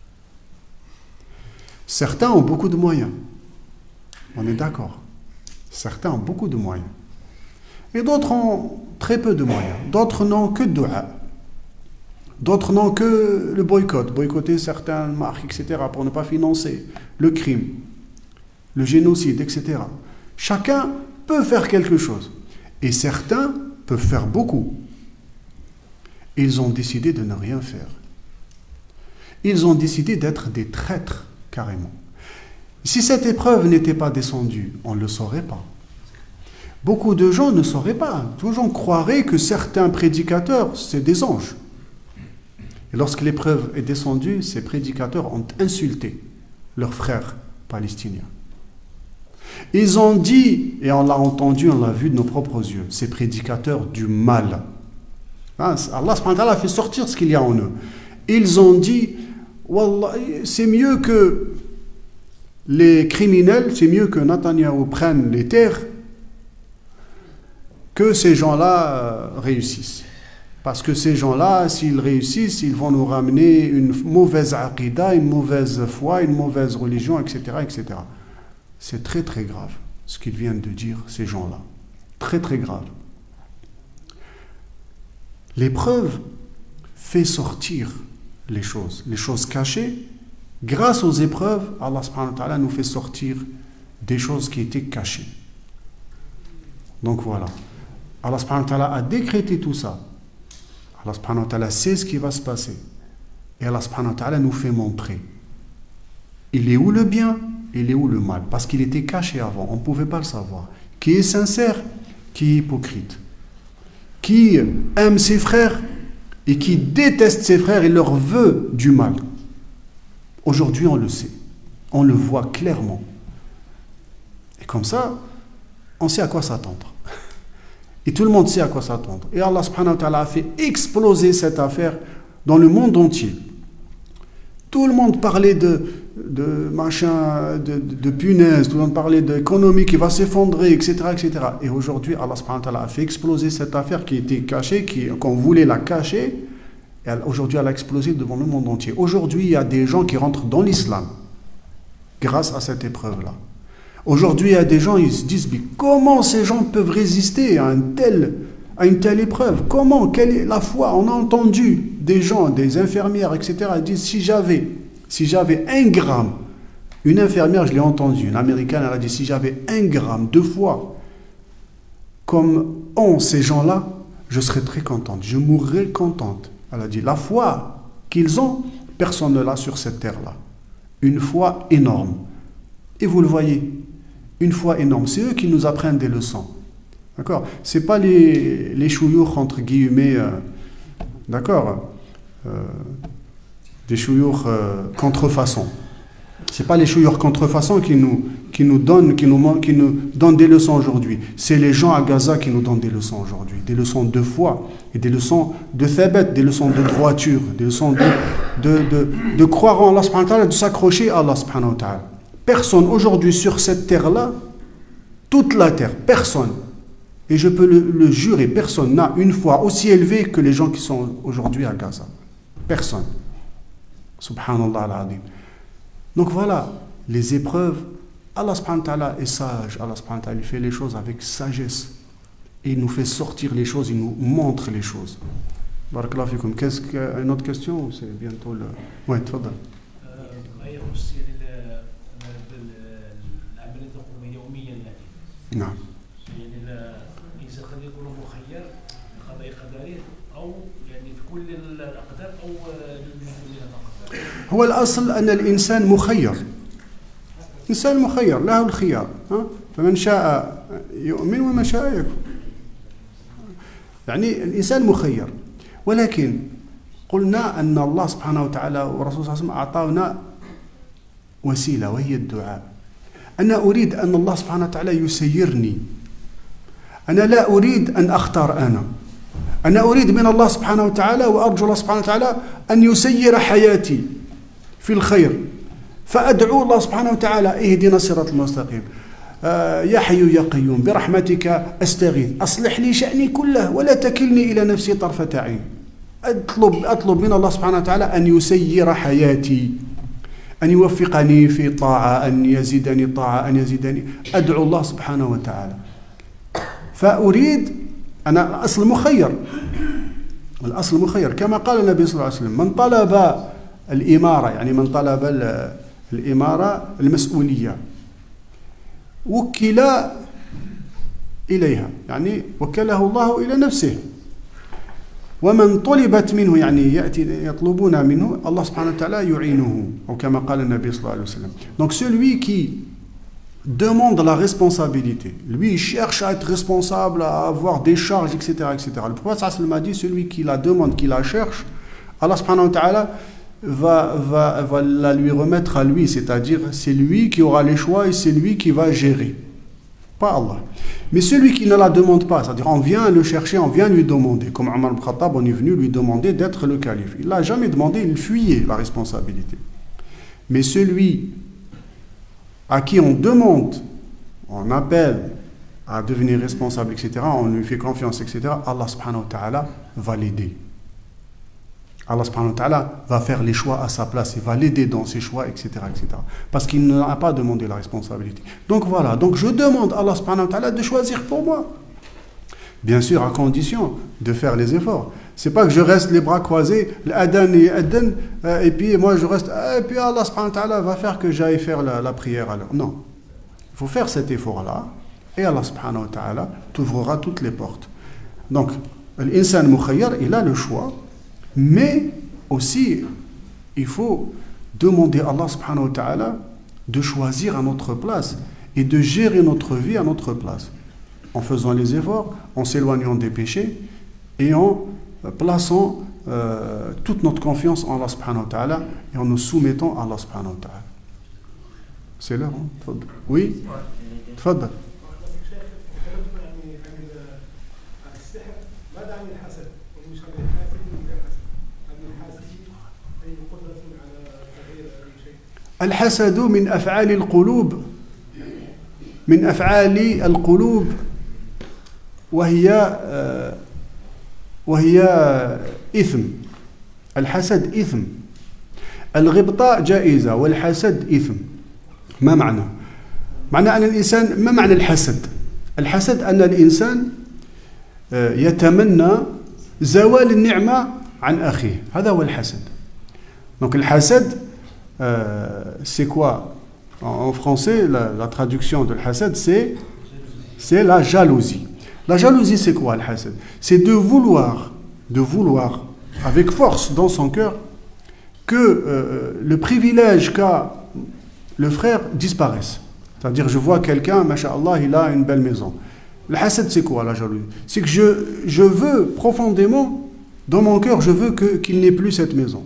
Certains ont beaucoup de moyens. On est d'accord. Certains ont beaucoup de moyens. Et d'autres ont très peu de moyens. D'autres n'ont que dua. D'autres n'ont que le boycott. Boycotter certaines marques, etc. pour ne pas financer le crime, le génocide, etc. Chacun peut faire quelque chose. Et certains peuvent faire beaucoup. Ils ont décidé de ne rien faire. Ils ont décidé d'être des traîtres, carrément. Si cette épreuve n'était pas descendue, on ne le saurait pas. Beaucoup de gens ne sauraient pas. Tous les gens croiraient que certains prédicateurs, c'est des anges. Et lorsque l'épreuve est descendue, ces prédicateurs ont insulté leurs frères palestiniens. Ils ont dit, et on l'a entendu, on l'a vu de nos propres yeux, ces prédicateurs du mal. Allah subhanahu wa ta'ala a fait sortir ce qu'il y a en eux. Ils ont dit, Wallah, c'est mieux que les criminels, c'est mieux que Netanyahou prenne les terres, que ces gens-là réussissent. Parce que ces gens-là, s'ils réussissent, ils vont nous ramener une mauvaise aqida, une mauvaise foi, une mauvaise religion, etc., etc. C'est très très grave ce qu'ils viennent de dire, ces gens-là. Très très grave. L'épreuve fait sortir les choses cachées Grâce aux épreuves, Allah subhanahu wa ta'ala nous fait sortir des choses qui étaient cachées. Donc voilà. Allah subhanahu wa ta'ala a décrété tout ça. Allah subhanahu wa ta'ala sait ce qui va se passer. Et Allah subhanahu wa ta'ala nous fait montrer. Il est où le bien, il est où le mal. Parce qu'il était caché avant, on ne pouvait pas le savoir. Qui est sincère, qui est hypocrite. Qui aime ses frères et qui déteste ses frères et leur veut du mal. Aujourd'hui, on le sait. On le voit clairement. Et comme ça, on sait à quoi s'attendre. Et tout le monde sait à quoi s'attendre. Et Allah subhanahu wa ta'ala a fait exploser cette affaire dans le monde entier. Tout le monde parlait de punaise, tout le monde parlait d'économie qui va s'effondrer, etc., etc. Et aujourd'hui, Allah subhanahu wa ta'ala a fait exploser cette affaire qui était cachée, qu'on voulait la cacher. Et aujourd'hui, elle a explosé devant le monde entier. Aujourd'hui, il y a des gens qui rentrent dans l'islam grâce à cette épreuve-là. Aujourd'hui, il y a des gens, ils se disent, mais comment ces gens peuvent résister à une telle épreuve? Comment? Quelle est la foi? On a entendu des gens, des infirmières, etc., ils disent, si j'avais 1 gramme, une infirmière, je l'ai entendu, une américaine, elle a dit, si j'avais 1 gramme de foi, comme ont ces gens-là, je serais très contente, je mourrais contente. Elle a dit, la foi qu'ils ont, personne ne l'a sur cette terre-là. Une foi énorme. Et vous le voyez, une foi énorme. C'est eux qui nous apprennent des leçons. D'accord? Ce n'est pas les chouyours, entre guillemets, d'accord? Des chouyours contrefaçon. Ce n'est pas les chouyours contrefaçon qui nous donnent des leçons aujourd'hui. C'est les gens à Gaza qui nous donnent des leçons aujourd'hui. Des leçons de foi et des leçons de thabet, des leçons de droiture, des leçons de croire en Allah subhanahu wa ta'ala, de s'accrocher à Allah subhanahu wa ta'ala. Personne aujourd'hui sur cette terre-là, toute la terre, personne, et je peux le jurer, personne n'a une foi aussi élevée que les gens qui sont aujourd'hui à Gaza. Personne. Subhanallah al-Azim. Donc voilà, les épreuves, Allah subhanahu wa ta'ala est sage, Allah subhanahu wa ta'ala fait les choses avec sagesse. Et il nous fait sortir les choses, il nous montre les choses. Barakallahu fikum. Qu'est-ce qu'une autre question ou c'est bientôt le... Ouais, tfadal. نعم. يعني الانسان قد يكون مخير قضاء قدريه او يعني في كل الاقدار او جزء منها فقط. هو الاصل ان الانسان مخير. انسان مخير له الخيار، فمن شاء يؤمن ومن شاء يكفر. يعني الانسان مخير، ولكن قلنا ان الله سبحانه وتعالى ورسوله صلى الله عليه وسلم اعطانا وسيله وهي الدعاء. أنا أريد أن الله سبحانه وتعالى يسيرني. أنا لا أريد أن أختار أنا أريد من الله سبحانه وتعالى وأرجو الله سبحانه وتعالى أن يسير حياتي في الخير. فأدعو الله سبحانه وتعالى اهدنا الصراط المستقيم. يا حي يا قيوم برحمتك أستغيث أصلح لي شأني كله ولا تكلني إلى نفسي طرفة عين. أطلب من الله سبحانه وتعالى أن يسير حياتي، أن يوفقني في طاعة، أن يزيدني طاعة، أن يزيدني. أدعو الله سبحانه وتعالى. فأريد، أنا أصل مخير، الأصل مخير كما قال النبي صلى الله عليه وسلم، من طلب الإمارة، يعني من طلب الإمارة المسؤولية وكل إليها، يعني وكله الله إلى نفسه. ومن طلبت منه، يعني يطلبون منه، Allah subhanahu wa ta'ala يعينه، ou كما قال النبي صلى الله عليه وسلم. Donc celui qui demande la responsabilité, lui il cherche à être responsable, à avoir des charges, etc., etc. Le prophète sallallahu alayhi wa sallam a dit, celui qui la demande, qui la cherche, Allah subhanahu wa ta'ala va la lui remettre à lui, c'est-à-dire c'est lui qui aura les choix et c'est lui qui va gérer, pas Allah. Mais celui qui ne la demande pas, c'est-à-dire on vient le chercher, on vient lui demander, comme Omar ibn Khattab, on est venu lui demander d'être le calife. Il ne l'a jamais demandé, il fuyait la responsabilité. Mais celui à qui on demande, on appelle à devenir responsable, etc., on lui fait confiance, etc., Allah subhanahu wa ta'ala va l'aider. Allah subhanahu wa ta'ala va faire les choix à sa place, il va l'aider dans ses choix, etc., etc. Parce qu'il n'a pas demandé la responsabilité. Donc voilà, donc je demande à Allah subhanahu wa ta'ala de choisir pour moi. Bien sûr, à condition de faire les efforts. C'est pas que je reste les bras croisés, l'adhan et adhan, et puis moi je reste, et puis Allah subhanahu wa ta'ala va faire que j'aille faire la prière alors. Non. Il faut faire cet effort-là, et Allah subhanahu wa ta'ala t'ouvrira toutes les portes. Donc, l'insan mukhayyar, il a le choix, mais aussi, il faut demander à Allah subhanahu wa ta'ala de choisir à notre place et de gérer notre vie à notre place, en faisant les efforts, en s'éloignant des péchés et en plaçant toute notre confiance en Allah subhanahu wa ta'ala et en nous soumettant à Allah subhanahu wa ta'ala. C'est l'heure, hein? Tfadl. Oui? Tfadl. الحسد من أفعال القلوب وهي إثم. الحسد إثم. الغبطة جائزة والحسد إثم. ما معنى؟ معنى أن الإنسان، ما معنى الحسد؟ الحسد أن الإنسان يتمنى زوال النعمة عن أخيه، هذا هو الحسد. Donc le hasad, c'est quoi? En français, la traduction de l'hasad, c'est la jalousie. La jalousie, c'est quoi le hasad? C'est de vouloir avec force dans son cœur que le privilège qu'a le frère disparaisse. C'est-à-dire, je vois quelqu'un, masha'Allah, il a une belle maison. Le hasad, c'est quoi la jalousie? C'est que je veux profondément, dans mon cœur, je veux qu'il n'ait plus cette maison.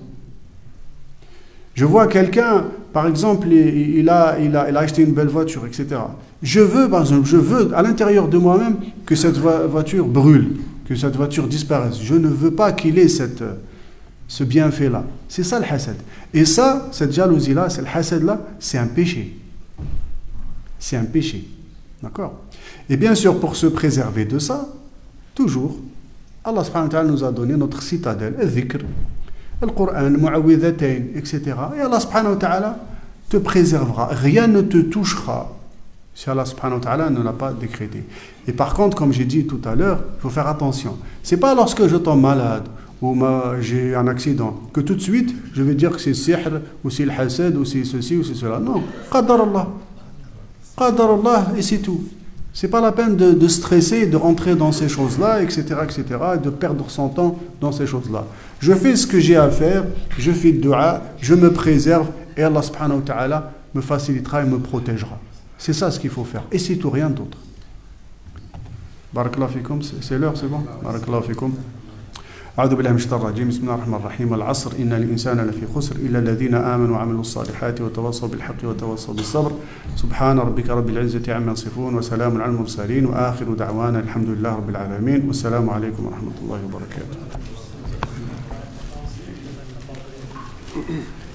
Je vois quelqu'un, par exemple, il a acheté une belle voiture, etc. Je veux, par exemple, à l'intérieur de moi-même que cette voiture brûle, que cette voiture disparaisse. Je ne veux pas qu'il ait ce bienfait-là. C'est ça le hasad. Et ça, cette jalousie-là, le hasad-là, c'est un péché. C'est un péché. D'accord? Et bien sûr, pour se préserver de ça, toujours, Allah subhanahu wa ta'ala nous a donné notre citadelle, le dhikr, le Coran, le mu'awwidhatayn, etc. Et Allah subhanahu wa ta'ala te préservera. Rien ne te touchera si Allah subhanahu wa ta'ala ne l'a pas décrété. Et par contre, comme j'ai dit tout à l'heure, il faut faire attention. C'est pas lorsque je tombe malade ou j'ai un accident que tout de suite je vais dire que c'est sihr ou c'est le hasad ou c'est ceci ou c'est cela. Non, qadar Allah et c'est tout. C'est pas la peine de stresser, de rentrer dans ces choses-là, etc., et de perdre son temps dans ces choses-là. Je fais ce que j'ai à faire, je fais le dua, je me préserve et Allah subhanahu wa ta'ala me facilitera et me protégera. C'est ça ce qu'il faut faire. Et c'est tout, rien d'autre. Barakallahu fikum, c'est l'heure, c'est bon? Barakallahu fikum. أعوذ بالله من الشيطان الرجيم بسم الله الرحمن الرحيم العصر إن الإنسان لفي خسر إلا الذين آمنوا وعملوا الصالحات وتواصوا بالحق وتواصوا بالصبر سبحان ربك رب العزة عما يصفون وسلام على المرسلين وآخر دعوانا الحمد لله رب العالمين والسلام عليكم ورحمة الله وبركاته.